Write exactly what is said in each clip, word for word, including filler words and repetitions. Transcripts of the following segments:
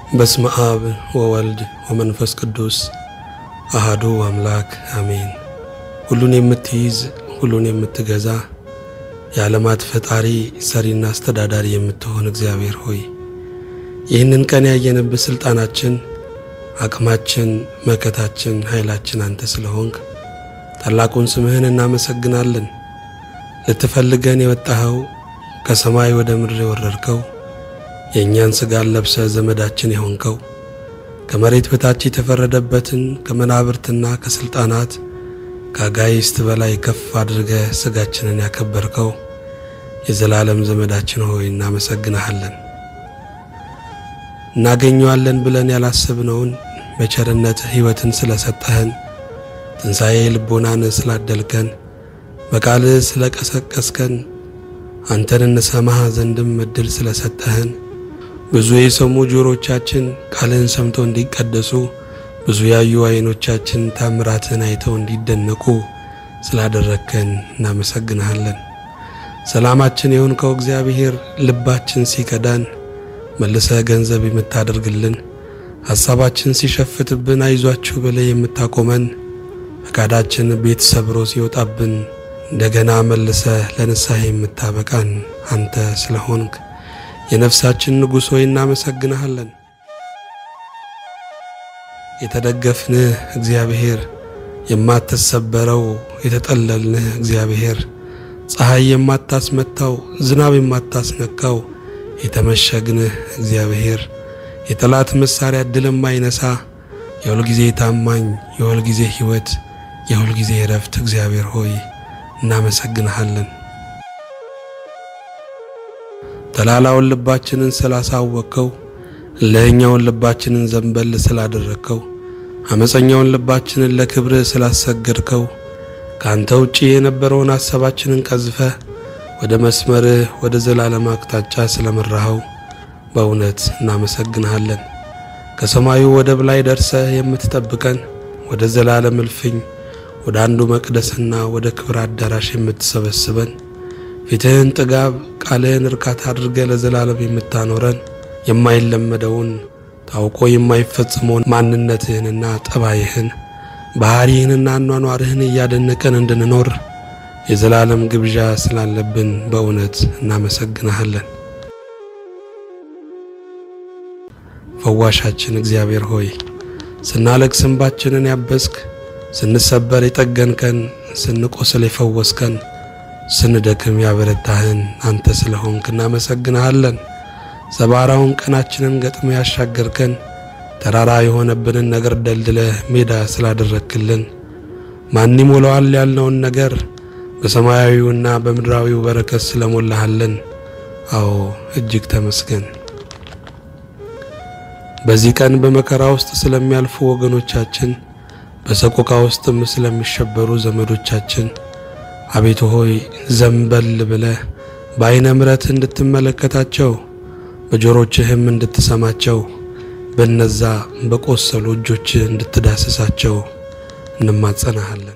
በስመ አብ ወወልድ ወመንፈስ ቅዱስ አሐዱ አምላክ አሜን። ሁሉን የምትይዝ ሁሉን የምትገዛ የዓለማት ፈጣሪ ሰሪና አስተዳዳሪ የምትሆን እግዚአብሔር ሆይ ይህንን ቀን ያየንበት ስልጣናችን አቅማችን መከታችን ኃይላችን አንተ ስለሆንክ ታላቁን ስምህን እናመሰግናለን። ለተፈልገን የወጣኸው ከሰማይ ወደ ምድር የወረድከው የኛን ስጋ ለብሰ ዘመዳችን የሆንከው ከመሬት በታች የተፈረደበትን ከመናብርትና ከስልጣናት ከአጋይስት በላይ ከፍ አድርገ ስጋችንን ያከበርከው የዘላለም ዘመዳችን ሆይ እናመሰግናለን። እናገኘዋለን ብለን ያላሰብነውን በቸርነት ሕይወትን ስለሰጠህን ትንሣኤ ልቦናን ስላደልከን በቃል ስለቀሰቀስከን አንተን እንሰማህ ዘንድም እድል ስለሰጠህን ብዙ የሰሙ ጆሮቻችን ቃልን ሰምተው እንዲቀደሱ ብዙ ያዩ አይኖቻችን ታምራትን አይተው እንዲደነቁ ስላደረከን እናመሰግናለን። ሰላማችን የሆንከው እግዚአብሔር ልባችን ሲከዳን መልሰ ገንዘብ የምታደርግልን ሐሳባችን ሲሸፍትብን አይዟችሁ ብለ የምታቆመን ፈቃዳችን ቤት ሰብሮ ሲወጣብን እንደገና መልሰ ለንስሐ የምታበቃን አንተ ስለሆንክ የነፍሳችን ንጉሥ ሆይ እናመሰግናለን። የተደገፍንህ እግዚአብሔር የማትሰበረው የተጠለልንህ እግዚአብሔር ፀሐይ የማታስመታው ዝናብ የማታስነካው የተመሸግንህ እግዚአብሔር የጠላት መሳሪያ ድል የማይነሳ የሁል ጊዜ ታማኝ የሁል ጊዜ ሕይወት የሁል ጊዜ ረፍት እግዚአብሔር ሆይ እናመሰግናለን። ተላላውን ልባችንን ስላሳወቀው ለኛውን ልባችንን ዘንበል ስላደረከው አመፀኛውን ልባችንን ለክብር ስላሰገድከው ካንተ ውጪ የነበረውን ሐሳባችንን ቀዝፈ ወደ መስመር ወደ ዘላለም አቅጣጫ ስለመራኸው በእውነት እናመሰግናለን። ከሰማዩ ወደብ ላይ ደርሰ የምትጠብቀን ወደ ዘላለም እልፍኝ ወደ አንዱ መቅደስና ወደ ክብር አዳራሽ የምትሰበስበን ፊትህን ጥጋብ ቃልህን እርካታ አድርገ ለዘላለም የምታኖረን የማይለመደውን ታውቆ የማይፈጽመውን ማንነትህንና ጠባይህን ባህሪህንና አኗኗርህን እያደነቀን እንድንኖር የዘላለም ግብዣ ስላለብን በእውነት እናመሰግናለን። ፈዋሻችን እግዚአብሔር ሆይ ስናለቅስ እንባችንን ያበስክ ስንሰበር የጠገንከን ስንቆስል የፈወስከን ስንደክም ያበረታህን አንተ ስለሆንክ እናመሰግናለን። ሰባራውን ቀናችንን ገጥሞ ያሻገርከን ተራራ የሆነብንን ነገር ደልድለ ሜዳ ስላደረክልን ማን ይሞላዋል ያልነውን ነገር በሰማያዊውና በምድራዊው በረከት ስለሞላህልን አዎ እጅግ ተመስገን። በዚህ ቀን በመከራ ውስጥ ስለሚያልፉ ወገኖቻችን በሰቆቃ ውስጥም ስለሚሸበሩ ዘመዶቻችን አቤቱ ሆይ ዘንበል ብለ በአይነ ምሕረት እንድትመለከታቸው በጆሮችህም እንድትሰማቸው በነዛ በቆሰሉ እጆች እንድትዳስሳቸው እንማጸናሃለን።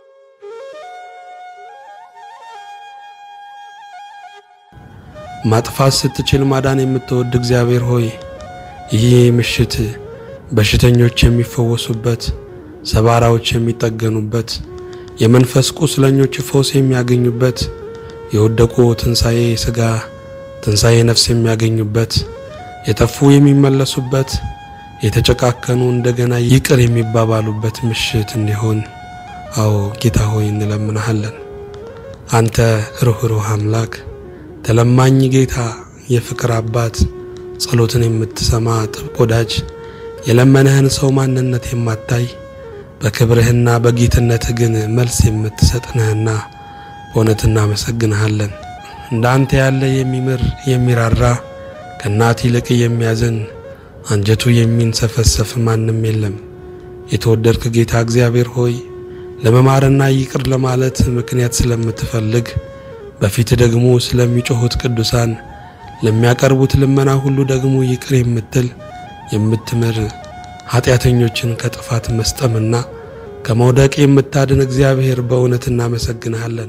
ማጥፋት ስትችል ማዳን የምትወድ እግዚአብሔር ሆይ ይህ ምሽት በሽተኞች የሚፈወሱበት ሰባራዎች የሚጠገኑበት የመንፈስ ቁስለኞች ፈውስ የሚያገኙበት የወደቁ ትንሣኤ ሥጋ ትንሣኤ ነፍስ የሚያገኙበት የጠፉ የሚመለሱበት የተጨቃከኑ እንደገና ይቅር የሚባባሉበት ምሽት እንዲሆን አዎ ጌታ ሆይ እንለምንሃለን። አንተ ሩህሩህ አምላክ ተለማኝ ጌታ የፍቅር አባት ጸሎትን የምትሰማ ጥብቅ ወዳጅ የለመነህን ሰው ማንነት የማታይ በክብርህና በጌትነትህ ግን መልስ የምትሰጥነህና በእውነት እናመሰግንሃለን። እንዳንተ ያለ የሚምር የሚራራ ከእናት ይልቅ የሚያዝን አንጀቱ የሚንሰፈሰፍ ማንም የለም። የተወደድክ ጌታ እግዚአብሔር ሆይ ለመማርና ይቅር ለማለት ምክንያት ስለምትፈልግ በፊት ደግሞ ስለሚጮሁት ቅዱሳን ለሚያቀርቡት ልመና ሁሉ ደግሞ ይቅር የምትል የምትምር ኃጢአተኞችን ከጥፋት መስጠምና ከመውደቅ የምታድን እግዚአብሔር በእውነት እናመሰግናለን።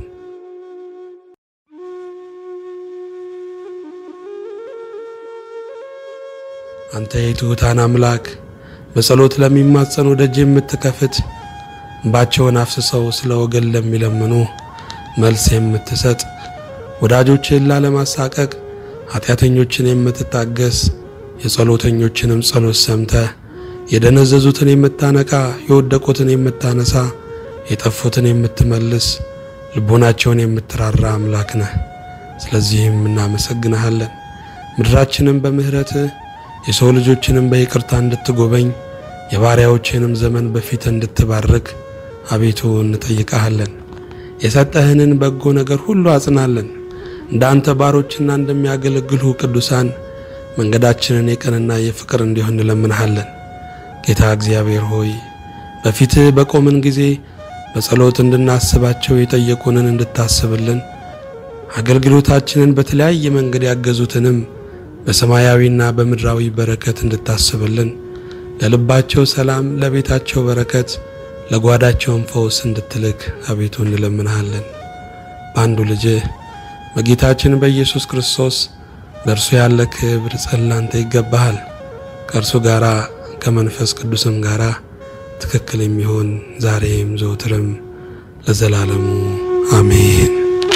አንተ የትሑታን አምላክ በጸሎት ለሚማጸኑ ደጅ የምትከፍት እንባቸውን አፍስሰው ስለ ወገን ለሚለምኑ መልስ የምትሰጥ ወዳጆችን ላለማሳቀቅ ኃጢአተኞችን የምትታገስ የጸሎተኞችንም ጸሎት ሰምተህ የደነዘዙትን የምታነቃ የወደቁትን የምታነሳ የጠፉትን የምትመልስ ልቦናቸውን የምትራራ አምላክ ነህ። ስለዚህም እናመሰግንሃለን። ምድራችንን በምህረትህ የሰው ልጆችንም በይቅርታ እንድትጎበኝ የባሪያዎችንም ዘመን በፊት እንድትባርክ አቤቱ እንጠይቅሃለን። የሰጠህንን በጎ ነገር ሁሉ አጽናለን። እንዳንተ ባሮችና እንደሚያገለግሉ ቅዱሳን መንገዳችንን የቀንና የፍቅር እንዲሆን እንለምንሃለን። ጌታ እግዚአብሔር ሆይ በፊትህ በቆምን ጊዜ በጸሎት እንድናስባቸው የጠየቁንን እንድታስብልን አገልግሎታችንን በተለያየ መንገድ ያገዙትንም በሰማያዊና በምድራዊ በረከት እንድታስብልን ለልባቸው ሰላም ለቤታቸው በረከት ለጓዳቸውም ፈውስ እንድትልክ አቤቱ እንለምንሃለን። በአንዱ ልጅህ በጌታችን በኢየሱስ ክርስቶስ በእርሱ ያለ ክብር ጸላንተ ይገባሃል። ከእርሱ ጋራ ከመንፈስ ቅዱስም ጋራ ትክክል የሚሆን ዛሬም ዘወትርም ለዘላለሙ አሜን።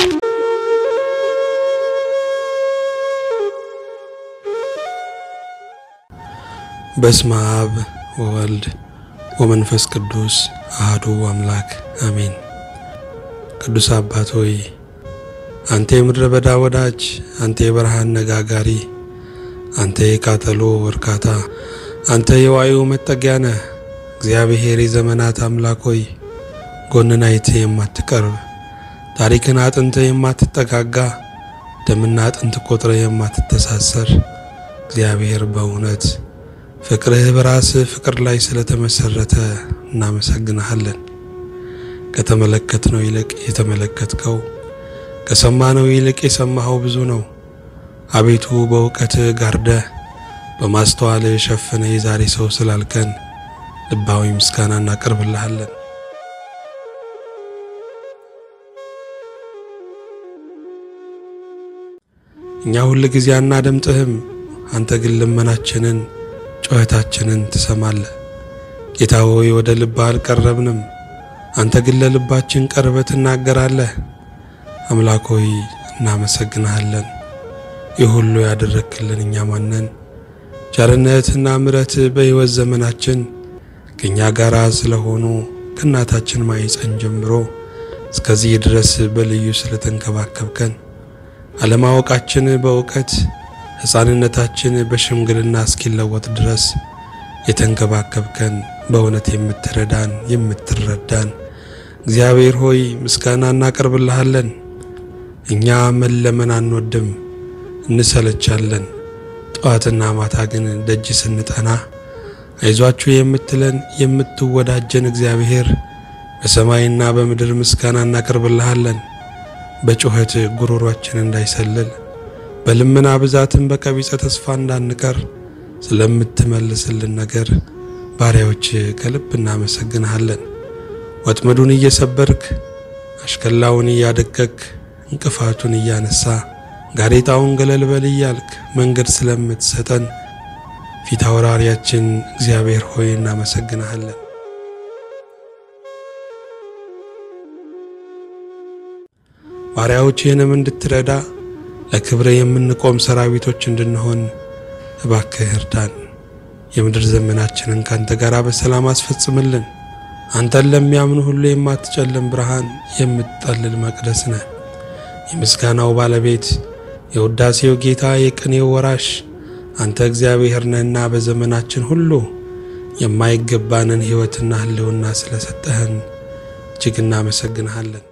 በስመ አብ ወወልድ ወመንፈስ ቅዱስ አሐዱ አምላክ አሜን። ቅዱስ አባት ሆይ አንተ የምድረ በዳ ወዳጅ፣ አንተ የበረሃን ነጋጋሪ፣ አንተ የቃጠሎ እርካታ፣ አንተ የዋዩ መጠጊያ ነህ። እግዚአብሔር የዘመናት አምላክ ሆይ ጎንን አይተህ የማትቀርብ ታሪክን አጥንተህ የማትጠጋጋ ደምና አጥንት ቆጥረህ የማትተሳሰር እግዚአብሔር በእውነት ፍቅርህ በራስህ ፍቅር ላይ ስለተመሰረተ እናመሰግንሃለን። ከተመለከትነው ይልቅ የተመለከትከው ከሰማነው ይልቅ የሰማኸው ብዙ ነው። አቤቱ በእውቀትህ ጋርደህ በማስተዋልህ ሸፍነህ የዛሬ ሰው ስላልከን ልባዊ ምስጋና እናቀርብልሃለን። እኛ ሁሉ ጊዜ አናደምጥህም፣ አንተ ግን ልመናችንን ጩኸታችንን ትሰማለህ። ጌታ ሆይ ወደ ልብህ አልቀረብንም፣ አንተ ግን ለልባችን ቀርበህ ትናገራለህ። አምላክ ሆይ እናመሰግንሃለን። ይህ ሁሉ ያደረክልን እኛ ማነን? ቸርነትና ምሕረትህ በሕይወት ዘመናችን ከኛ ጋር ስለሆኑ ከእናታችን ማኅፀን ጀምሮ እስከዚህ ድረስ በልዩ ስለተንከባከብከን አለማወቃችን በእውቀት ሕፃንነታችን በሽምግልና እስኪለወጥ ድረስ የተንከባከብከን በእውነት የምትረዳን የምትረዳን እግዚአብሔር ሆይ ምስጋና እናቀርብልሃለን። እኛ መለመን አንወድም፣ እንሰለቻለን። ጠዋትና ማታ ግን ደጅ ስንጠና አይዟችሁ የምትለን የምትወዳጀን እግዚአብሔር በሰማይና በምድር ምስጋና እናቀርብልሃለን። በጩኸት ጉሮሮአችን እንዳይሰልል በልመና ብዛትን በቀቢጸ ተስፋ እንዳንቀር ስለምትመልስልን ነገር ባሪያዎች ከልብ እናመሰግንሃለን። ወጥመዱን እየሰበርክ አሽከላውን እያደቀቅ እንቅፋቱን እያነሳ ጋሬጣውን ገለል በል እያልክ መንገድ ስለምትሰጠን ፊት አውራሪያችን እግዚአብሔር ሆይ እናመሰግንሃለን። ባሪያዎችህንም እንድትረዳ ለክብረ የምንቆም ሰራዊቶች እንድንሆን እባክህ እርዳን። የምድር ዘመናችንን ካንተ ጋር በሰላም አስፈጽምልን። አንተን ለሚያምኑ ሁሉ የማትጨልም ብርሃን የምትጠልል መቅደስ ነህ። የምስጋናው ባለቤት የውዳሴው ጌታ የቅኔው ወራሽ አንተ እግዚአብሔር ነህና በዘመናችን ሁሉ የማይገባንን ሕይወትና ህልውና ስለሰጠህን እጅግ እናመሰግንሃለን።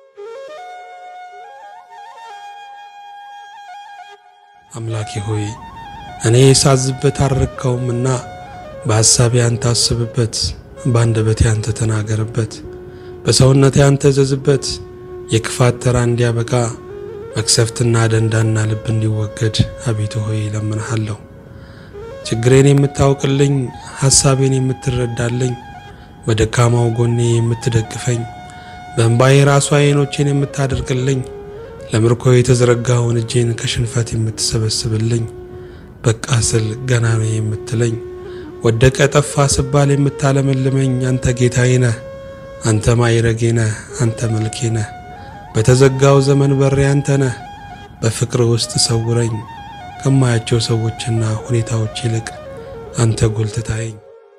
አምላኬ ሆይ እኔ ሳዝበት አረከውምና በሐሳቤ አንተ አስብበት፣ በአንደበቴ አንተ ተናገርበት፣ በሰውነቴ አንተ ዘዝበት። የክፋት ተራ እንዲያበቃ መክሰፍትና ደንዳና ልብ እንዲወገድ አቤቱ ሆይ ለምንሃለሁ። ችግሬን የምታውቅልኝ ሐሳቤን የምትረዳልኝ በደካማው ጎኔ የምትደግፈኝ በእንባዬ ራሱ ዓይኖቼን የምታደርግልኝ ለምርኮ የተዘረጋውን እጄን ከሽንፈት የምትሰበስብልኝ በቃ ስል ገና ነው የምትለኝ ወደቀ ጠፋ ስባል የምታለመልመኝ አንተ ጌታዬ ነህ አንተ ማይረጌ ነህ አንተ መልኬ ነህ በተዘጋው ዘመን በር አንተ ነህ በፍቅር ውስጥ ሰውረኝ ከማያቸው ሰዎችና ሁኔታዎች ይልቅ አንተ ጎልተታኝ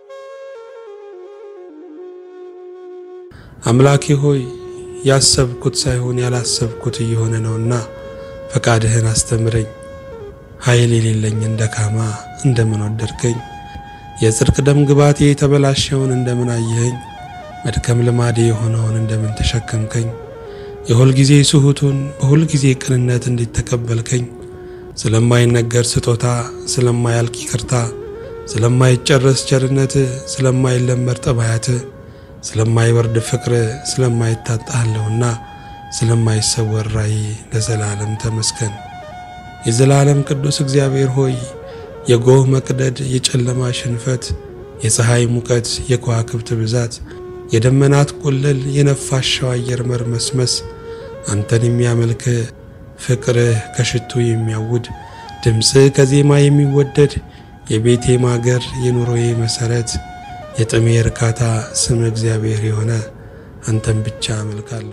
አምላኬ ሆይ ያሰብኩት ሳይሆን ያላሰብኩት እየሆነ ነውና ፈቃድህን አስተምረኝ ኃይል የሌለኝ እንደካማ እንደምን ወደድከኝ የጽድቅ ደም ግባቴ የተበላሸውን እንደምን አየኸኝ መድከም ልማዴ የሆነውን እንደምን ተሸከምከኝ የሁል ጊዜ ስሁቱን በሁል ጊዜ ቅንነት እንድትቀበልከኝ ስለማይነገር ስጦታ ስለማያልቅ ይቅርታ ስለማይጨረስ ቸርነት ስለማይለመር ጠባያት ስለማይወርድ ፍቅር ስለማይታጣለውና ስለማይሰወር ራይ ለዘላለም ተመስገን የዘላለም ቅዱስ እግዚአብሔር ሆይ የጎህ መቅደድ የጨለማ ሽንፈት የፀሐይ ሙቀት የከዋክብት ብዛት የደመናት ቁልል የነፋሻው አየር መርመስመስ አንተን የሚያመልክ ፍቅር ከሽቱ የሚያውድ ድምጽ ከዜማ የሚወደድ የቤቴ ማገር የኑሮዬ መሰረት የጥሜ እርካታ ስም እግዚአብሔር የሆነ አንተን ብቻ አመልካለሁ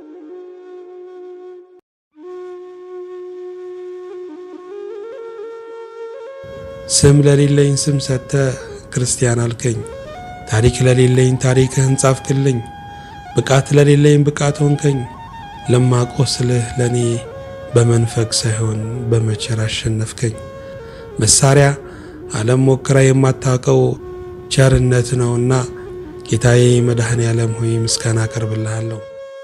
ስም ለሌለኝ ስም ሰጠ ክርስቲያን አልከኝ ታሪክ ለሌለኝ ታሪክህን ጻፍክልኝ ብቃት ለሌለኝ ብቃት ሆንከኝ ለማቆስልህ ለኔ በመንፈቅ ሳይሆን በመቸር አሸነፍከኝ መሳሪያ ዓለም ሞክራ የማታውቀው ቸርነት ነውና ጌታዬ መድኃኔ ዓለም ሆይ ምስጋና አቀርብልሃለሁ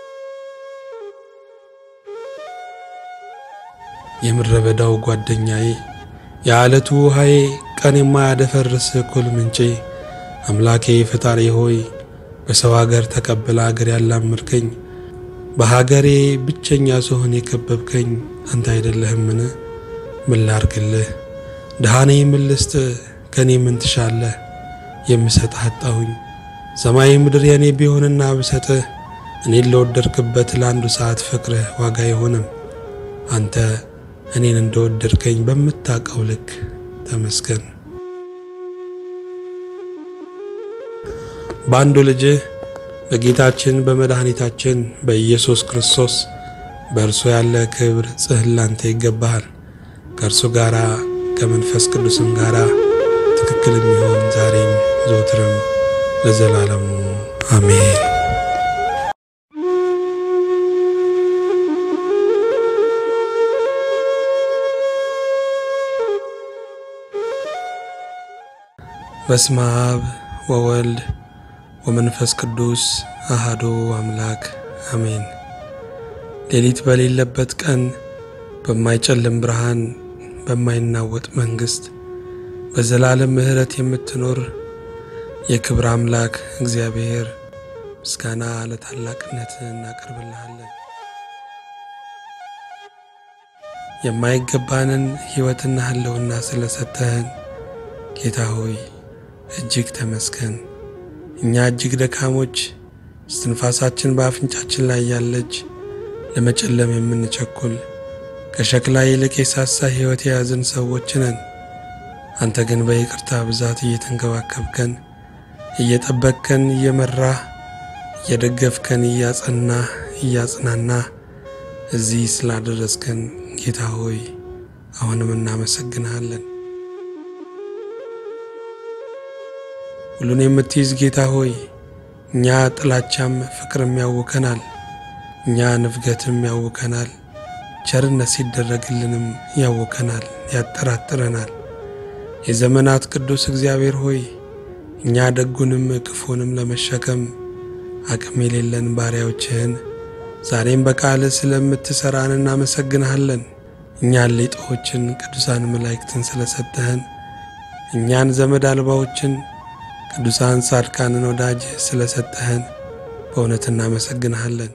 የምረበዳው ጓደኛዬ የዓለቱ ውሃዬ ቀን የማያደፈርስ ኩል ምንጬ አምላኬ ፈጣሪ ሆይ በሰው ሀገር ተቀበለ ሀገር ያላምርከኝ በሀገሬ ብቸኛ ሰሆን የከበብከኝ አንተ አይደለህምን ምን ላርግልህ ደሃኔ ምን ልስጥ ከኔ ምን ትሻለህ የምሰጥህ አጣሁኝ ሰማይ ምድር የኔ ቢሆንና ብሰጥህ እኔን ለወደድክበት ለአንዱ ሰዓት ፍቅርህ ዋጋ ይሆንም አንተ እኔን እንደወደድከኝ በመታቀው ልክ ተመስገን ባንዱ ልጅ በጌታችን በመድኃኒታችን በኢየሱስ ክርስቶስ በእርሱ ያለ ክብር ጽህላንተ ይገባሃል ከእርሱ ጋራ ከመንፈስ ቅዱስም ጋራ ትክክል የሚሆን ዛሬም ዘወትርም ለዘላለሙ አሜን በስመ አብ ወወልድ ወመንፈስ ቅዱስ አሐዱ አምላክ አሜን ሌሊት በሌለበት ቀን በማይጨልም ብርሃን በማይናወጥ መንግስት በዘላለም ምህረት የምትኖር የክብር አምላክ እግዚአብሔር ምስጋና ለታላቅነት እናቀርብልሃለን የማይገባንን ሕይወትና ህልውና ስለሰጠህን ጌታ ሆይ እጅግ ተመስገን እኛ እጅግ ደካሞች እስትንፋሳችን በአፍንጫችን ላይ ያለች ለመጨለም የምንቸኩል ከሸክላ ይልቅ የሳሳ ሕይወት የያዝን ሰዎች ነን አንተ ግን በይቅርታ ብዛት እየተንከባከብከን እየጠበቅከን እየመራህ እየደገፍከን እያጸና እያጽናና እዚህ ስላደረስከን ጌታ ሆይ አሁንም እናመሰግንሃለን ሁሉን የምትይዝ ጌታ ሆይ እኛ ጥላቻም ፍቅርም ያውከናል እኛ ንፍገትም ያውከናል ቸርነት ሲደረግልንም ያውከናል ያጠራጥረናል የዘመናት ቅዱስ እግዚአብሔር ሆይ እኛ ደጉንም ክፉንም ለመሸከም አቅም የሌለን ባሪያዎችህን ዛሬም በቃል ስለምትሰራን እናመሰግንሃለን እኛ ሌጦችን ቅዱሳን መላእክትን ስለሰጠህን እኛን ዘመድ አልባዎችን ቅዱሳን ጻድቃንን ወዳጅ ስለሰጠህን በእውነት እናመሰግንሃለን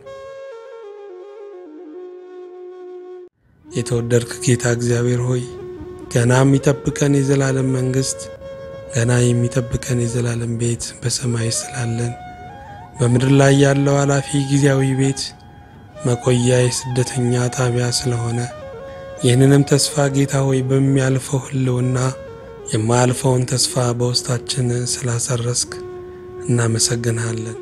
የተወደድክ ጌታ እግዚአብሔር ሆይ ገና የሚጠብቀን የዘላለም መንግስት ገና የሚጠብቀን የዘላለም ቤት በሰማይ ስላለን በምድር ላይ ያለው አላፊ ጊዜያዊ ቤት መቆያ የስደተኛ ጣቢያ ስለሆነ ይህንንም ተስፋ ጌታ ሆይ በሚያልፈው ህልውና የማያልፈውን ተስፋ በውስጣችን ስላሰረስክ እናመሰግንሃለን።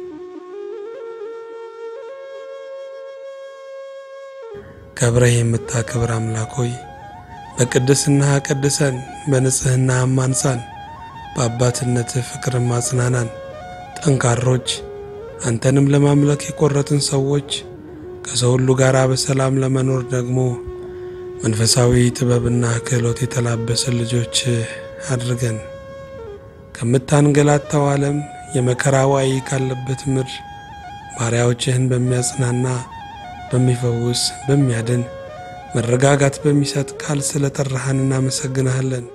ከብረህ የምታከብር አምላክ ሆይ በቅድስና ቀድሰን በንጽህና አማንሳን በአባትነት ፍቅር ማጽናናን ጠንካሮች አንተንም ለማምለክ የቆረጥን ሰዎች ከሰው ሁሉ ጋር በሰላም ለመኖር ደግሞ መንፈሳዊ ጥበብና ክህሎት የተላበሰ ልጆች አድርገን ከምታንገላታው ዓለም የመከራ ዋይ ካለበት ምድር ባሪያዎችህን በሚያጽናና በሚፈውስ በሚያድን መረጋጋት በሚሰጥ ቃል ስለጠራህን እናመሰግንሃለን።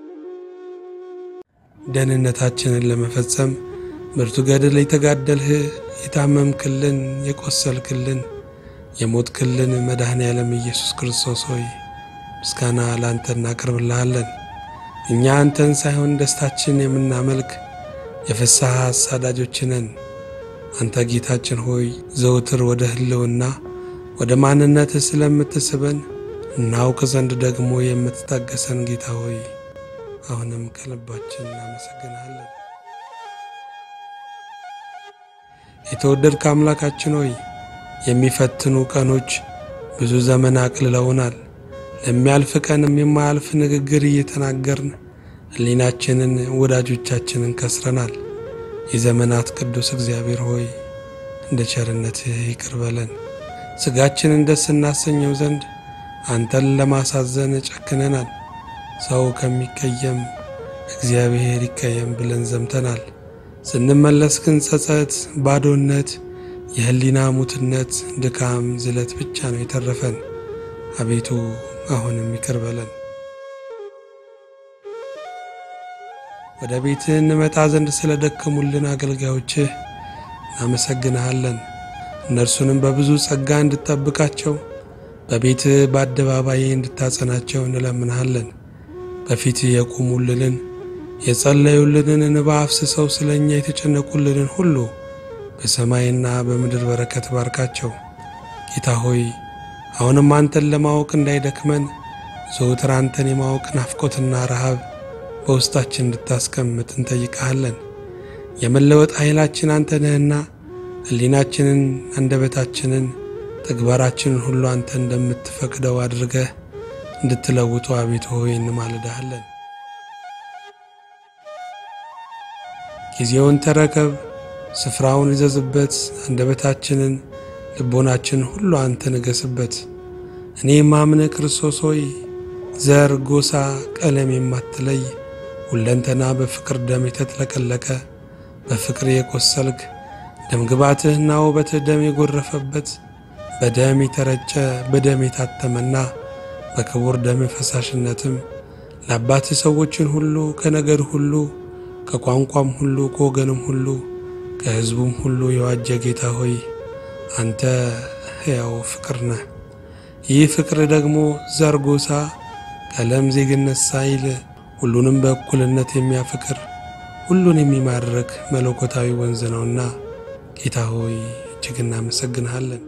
ደህንነታችንን ለመፈጸም ብርቱ ገድል የተጋደልህ የታመምክልን የቆሰልክልን የሞትክልን መድኃኔዓለም ኢየሱስ ክርስቶስ ሆይ ምስጋና ላንተ እናቀርብልሃለን። እኛ አንተን ሳይሆን ደስታችን የምናመልክ የፍስሐ አሳዳጆች ነን። አንተ ጌታችን ሆይ ዘውትር ወደ ህልውና ወደ ማንነት ስለምትስበን እናውቅ ዘንድ ደግሞ የምትታገሰን ጌታ ሆይ አሁንም ከልባችን እናመሰግናለን። የተወደድክ አምላካችን ሆይ የሚፈትኑ ቀኖች ብዙ ዘመን አቅልለውናል። ለሚያልፍ ቀንም የማያልፍ ንግግር እየተናገርን ህሊናችንን ወዳጆቻችንን ከስረናል። የዘመናት ቅዱስ እግዚአብሔር ሆይ እንደ ቸርነትህ ይቅር በለን። ስጋችንን ደስ እናሰኘው ዘንድ አንተን ለማሳዘን ጨክነናል። ሰው ከሚቀየም እግዚአብሔር ይቀየም ብለን ዘምተናል። ስንመለስ ግን ጸጸት፣ ባዶነት፣ የህሊና ሙትነት፣ ድካም፣ ዝለት ብቻ ነው የተረፈን። አቤቱ አሁንም ይቅር በለን። ወደ ቤትህ እንመጣ ዘንድ ስለደከሙልን አገልጋዮችህ እናመሰግንሃለን። እነርሱንም በብዙ ጸጋ እንድትጠብቃቸው በቤትህ በአደባባይ እንድታጸናቸው እንለምንሃለን። በፊትህ የቆሙልንን የጸለዩልንን እንባ አፍስሰው ስለኛ የተጨነቁልንን ሁሉ በሰማይና በምድር በረከት ባርካቸው። ጌታ ሆይ አሁንም አንተን ለማወቅ እንዳይደክመን ዘወትር አንተን የማወቅ ናፍቆትና ረሃብ በውስጣችን እንድታስቀምጥ እንጠይቅሃለን። የመለወጥ ኃይላችን አንተ ነህና ህሊናችንን፣ አንደበታችንን፣ ተግባራችንን ሁሉ አንተ እንደምትፈቅደው አድርገህ እንድትለውጡ አቤቱ ሆይ እንማልድሃለን። ጊዜውን ተረከብ፣ ስፍራውን ይዘዝበት። አንደበታችንን ልቦናችን ሁሉ አንተ ንገስበት። እኔ ማምነህ ክርስቶስ ሆይ ዘር፣ ጎሳ፣ ቀለም የማትለይ ሁለንተና በፍቅር ደም የተጥለቀለቀ በፍቅር የቆሰልክ ደም ግባትህና ውበትህ ደም የጎረፈበት በደም የተረጨ በደም የታተመና በክቡር ደም ፈሳሽነትም ለአባትህ ሰዎችን ሁሉ ከነገድ ሁሉ ከቋንቋም ሁሉ ከወገንም ሁሉ ከሕዝቡም ሁሉ የዋጀ ጌታ ሆይ አንተ ሕያው ፍቅር ነህ። ይህ ፍቅር ደግሞ ዘር፣ ጎሳ፣ ቀለም፣ ዜግነት ሳይል ሁሉንም በእኩልነት የሚያፈቅር ሁሉን የሚማርክ መለኮታዊ ወንዝ ነውና ጌታ ሆይ እጅግ እናመሰግንሃለን።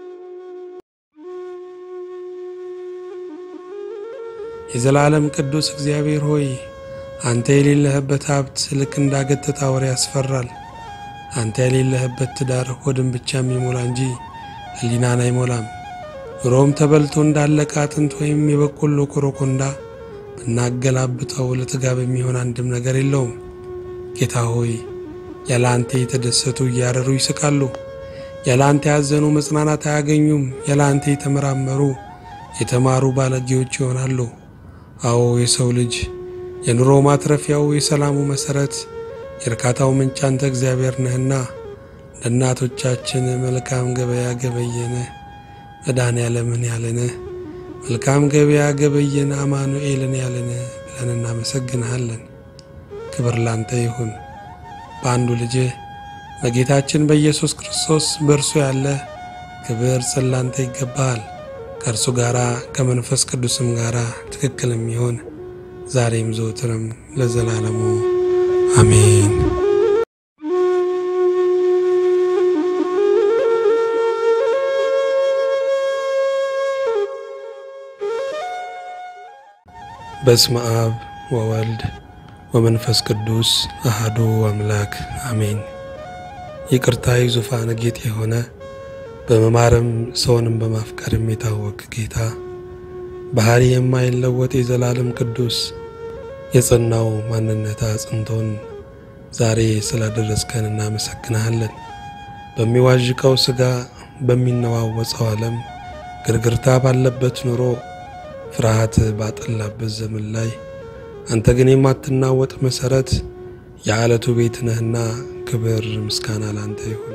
የዘላለም ቅዱስ እግዚአብሔር ሆይ አንተ የሌለህበት ሀብት ልክ እንዳገተታ ወሬ ያስፈራል። አንተ የሌለህበት ትዳር ሆድን ብቻ የሚሞላ እንጂ ህሊናን አይሞላም። ሮም ተበልቶ እንዳለቀ አጥንት ወይም የበቆሎ ኮረኮንዳ ብናገላብጠው ለጥጋብ የሚሆን አንድም ነገር የለውም። ጌታ ሆይ ያለ አንተ የተደሰቱ እያረሩ ይስቃሉ። ያለ አንተ ያዘኑ መጽናናት አያገኙም። ያለ አንተ የተመራመሩ የተማሩ ባለጌዎች ይሆናሉ። አዎ የሰው ልጅ የኑሮ ማትረፊያው የሰላሙ መሰረት የርካታው ምንጭ አንተ እግዚአብሔር ነህና ለእናቶቻችን መልካም ገበያ ገበየነ መድኃኔዓለምን ያለነ መልካም ገበያ ገበየነ አማኑኤልን ያለነ ብለን እናመሰግንሃለን። ክብር ላንተ ይሁን በአንዱ ልጅ በጌታችን በኢየሱስ ክርስቶስ በእርሱ ያለ ክብር ጽላንተ ይገባል። ከእርሱ ጋራ ከመንፈስ ቅዱስም ጋራ ትክክልም ይሁን ዛሬም ዘወትርም ለዘላለሙ አሜን። በስመ አብ ወወልድ ወመንፈስ ቅዱስ አሐዱ አምላክ አሜን። ይቅርታዬ ዙፋን ጌጥ የሆነ በመማረም ሰውንም በማፍቀርም የታወቀ ጌታ ባህሪ የማይለወጥ የዘላለም ቅዱስ የጸናው ማንነት አጽንቶን ዛሬ ስላደረስከን እናመሰግናለን። በሚዋዥቀው ሥጋ በሚነዋወጸው ዓለም ግርግርታ ባለበት ኑሮ ፍርሃት ባጠላበት ዘመን ላይ አንተ ግን የማትናወጥ መሰረት የዓለቱ ቤት ነህና ክብር ምስጋና ላንተ ይሁን።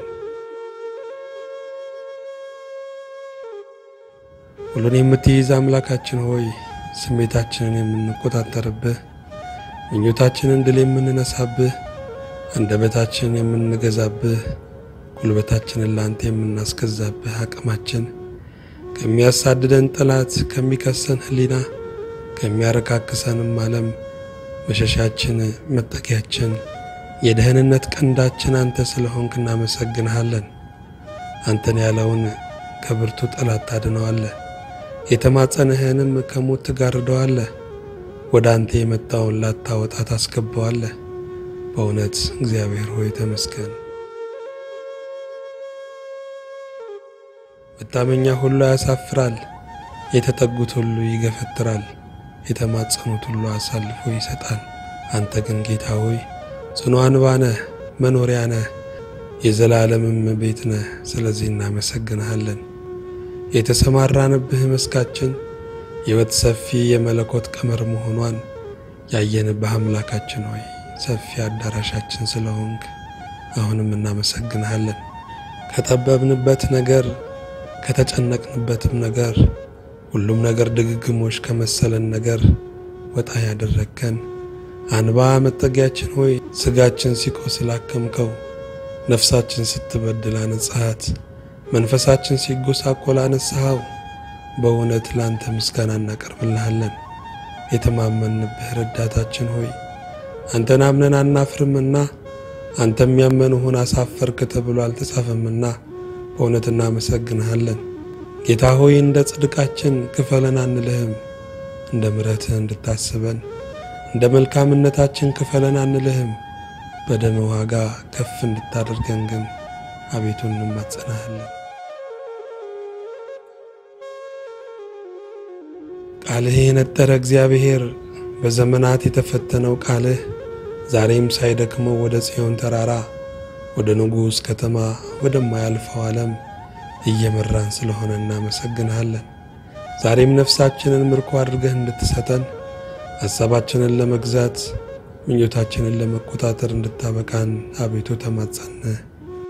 ሁሉን የምትይዝ አምላካችን ሆይ ስሜታችንን የምንቆጣጠርብህ ምኞታችንን ድል የምንነሳብህ አንደበታችንን የምንገዛብህ ጉልበታችንን ላንተ የምናስገዛብህ አቅማችን ከሚያሳድደን ጠላት ከሚከሰን ህሊና ከሚያረካክሰንም ዓለም መሸሻችን መጠጊያችን የደህንነት ቀንዳችን አንተ ስለሆንክ እናመሰግንሃለን። አንተን ያለውን ከብርቱ ጠላት ታድነዋለህ፣ የተማጸንህንም ከሞት ትጋርደዋለህ። ወደ አንተ የመጣውን ላታወጣ ታስገባዋለህ። በእውነት እግዚአብሔር ሆይ ተመስገን። መታመኛ ሁሉ ያሳፍራል፣ የተጠጉት ሁሉ ይገፈትራል፣ የተማጸኑት ሁሉ አሳልፎ ይሰጣል። አንተ ግን ጌታ ሆይ ጽኑ አንባ ነህ፣ መኖሪያ ነህ፣ የዘላለምም ቤት ነህ። ስለዚህ እናመሰግንሃለን። የተሰማራንብህ መስካችን ሕይወት ሰፊ የመለኮት ቀመር መሆኗን ያየንብህ አምላካችን ሆይ ሰፊ አዳራሻችን ስለሆንክ አሁንም እናመሰግንሃለን። ከጠበብንበት ነገር ከተጨነቅንበትም ነገር ሁሉም ነገር ድግግሞሽ ከመሰለን ነገር ወጣ ያደረከን አንባ መጠጊያችን ሆይ ስጋችን ሲቆስል አከምከው፣ ነፍሳችን ስትበድል አነጻሃት፣ መንፈሳችን ሲጎሳቆል አነሳኸው። በእውነት ላንተ ምስጋና እናቀርብልሃለን። የተማመንብህ ረዳታችን ሆይ አንተን አምነን አናፍርምና አንተም ያመኑህን አሳፈርክ ተብሎ አልተጻፈምና በእውነት እናመሰግንሃለን። ጌታ ሆይ እንደ ጽድቃችን ክፈለን አንልህም፣ እንደ ምሕረትህ እንድታስበን እንደ መልካምነታችን ክፈለን አንልህም። በደም ዋጋ ከፍ እንድታደርገን ግን አቤቱ እንማጸናሃለን። ቃልህ የነጠረ እግዚአብሔር በዘመናት የተፈተነው ቃልህ ዛሬም ሳይደክመው ወደ ጽዮን ተራራ ወደ ንጉሥ ከተማ ወደማያልፈው ዓለም እየመራን ስለሆነ እናመሰግንሃለን። ዛሬም ነፍሳችንን ምርኮ አድርገህ እንድትሰጠን ሐሳባችንን ለመግዛት ምኞታችንን ለመቆጣጠር እንድታበቃን አቤቱ ተማጸንህ።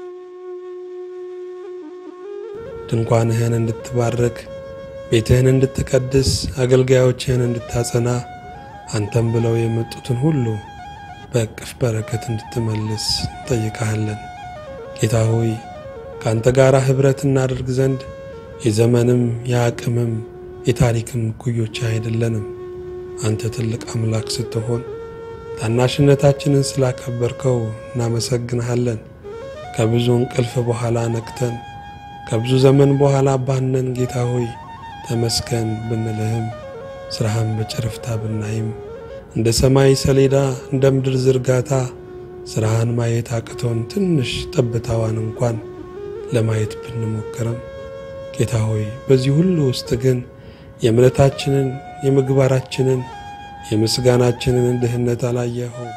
ድንኳንህን እንድትባርክ ቤትህን እንድትቀድስ አገልጋዮችህን እንድታጸና አንተም ብለው የመጡትን ሁሉ በእቅፍ በረከት እንድትመልስ ጠይቀሃለን። ጌታ ሆይ ካንተ ጋር ህብረት እናደርግ ዘንድ የዘመንም የአቅምም የታሪክም ኩዮች አይደለንም። አንተ ትልቅ አምላክ ስትሆን ታናሽነታችንን ስላከበርከው እናመሰግንሃለን። ከብዙ እንቅልፍ በኋላ ነቅተን ከብዙ ዘመን በኋላ ባነን ጌታ ሆይ ተመስገን ብንልህም ስራህን በጭርፍታ ብናይም እንደ ሰማይ ሰሌዳ እንደ ምድር ዝርጋታ ስራህን ማየት አቅቶን ትንሽ ጠብታዋን እንኳን ለማየት ብንሞክርም ጌታ ሆይ በዚህ ሁሉ ውስጥ ግን የእምነታችንን የምግባራችንን የምስጋናችንን ድህነት አላየኸው።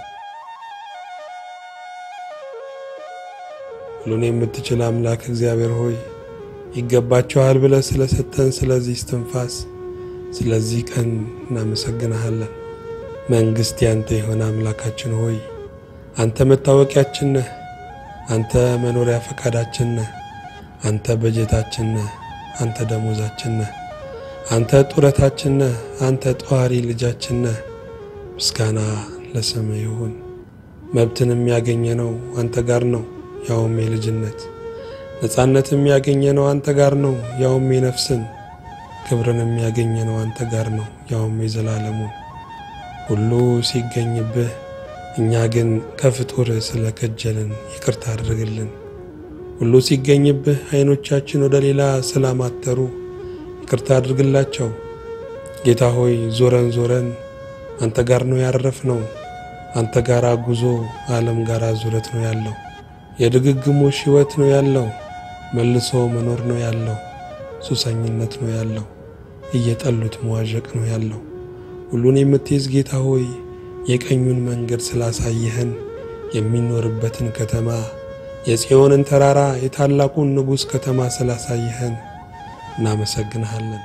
ሁሉን የምትችል አምላክ እግዚአብሔር ሆይ ይገባቸዋል ብለህ ስለሰጠን ስለዚህ እስትንፋስ ስለዚህ ቀን እናመሰግንሃለን። መንግስት ያንተ የሆነ አምላካችን ሆይ አንተ መታወቂያችን ነህ፣ አንተ መኖሪያ ፈቃዳችን ነህ፣ አንተ በጀታችን ነህ፣ አንተ ደሞዛችን ነህ፣ አንተ ጡረታችን ነህ፣ አንተ ጧሪ ልጃችን ነህ። ምስጋና ለስምህ ይሁን። መብትንም ያገኘነው አንተ ጋር ነው ያውም የልጅነት፣ ነፃነትም ያገኘነው አንተ ጋር ነው ያውም የነፍስን፣ ክብርንም ያገኘነው አንተ ጋር ነው ያውም የዘላለሙን። ሁሉ ሲገኝብህ እኛ ግን ከፍጡር ስለከጀልን ይቅርታ አድርግልን። ሁሉ ሲገኝብህ አይኖቻችን ወደ ሌላ ስላማተሩ ይቅርታ አድርግላቸው። ጌታ ሆይ ዞረን ዞረን አንተ ጋር ነው ያረፍነው አንተ ጋር ጉዞ ዓለም ጋር ዙረት ነው ያለው የድግግሞሽ ሕይወት ነው ያለው መልሶ መኖር ነው ያለው ሱሰኝነት ነው ያለው እየጠሉት መዋዠቅ ነው ያለው ሁሉን የምትይዝ ጌታ ሆይ የቀኙን መንገድ ስላሳየህን የሚኖርበትን ከተማ የጽዮንን ተራራ የታላቁን ንጉስ ከተማ ስላሳየህን እናመሰግንሃለን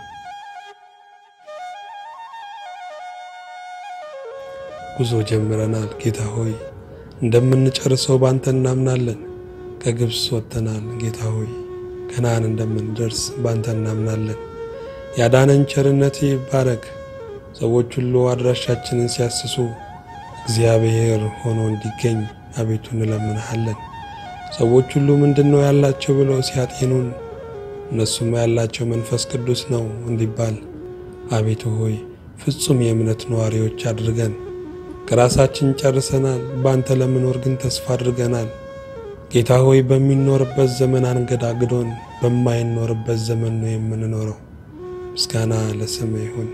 ጉዞ ጀምረናል ጌታ ሆይ እንደምንጨርሰው ባንተ እናምናለን ከግብጽ ወጥተናል ጌታ ሆይ ከነዓን እንደምንደርስ ባንተ እናምናለን ያዳነን ቸርነት ይባረክ ሰዎች ሁሉ አድራሻችንን ሲያስሱ እግዚአብሔር ሆኖ እንዲገኝ አቤቱ እንለምንሃለን ሰዎች ሁሉ ምንድነው ያላቸው ብለው ሲያጤኑን እነሱም ያላቸው መንፈስ ቅዱስ ነው እንዲባል አቤቱ ሆይ ፍጹም የእምነት ነዋሪዎች አድርገን ከራሳችን ጨርሰናል ባንተ ለመኖር ግን ተስፋ አድርገናል ጌታ ሆይ በሚኖርበት ዘመን አንገዳግዶን በማይኖርበት ዘመን ነው የምንኖረው ምስጋና ለስምህ ይሁን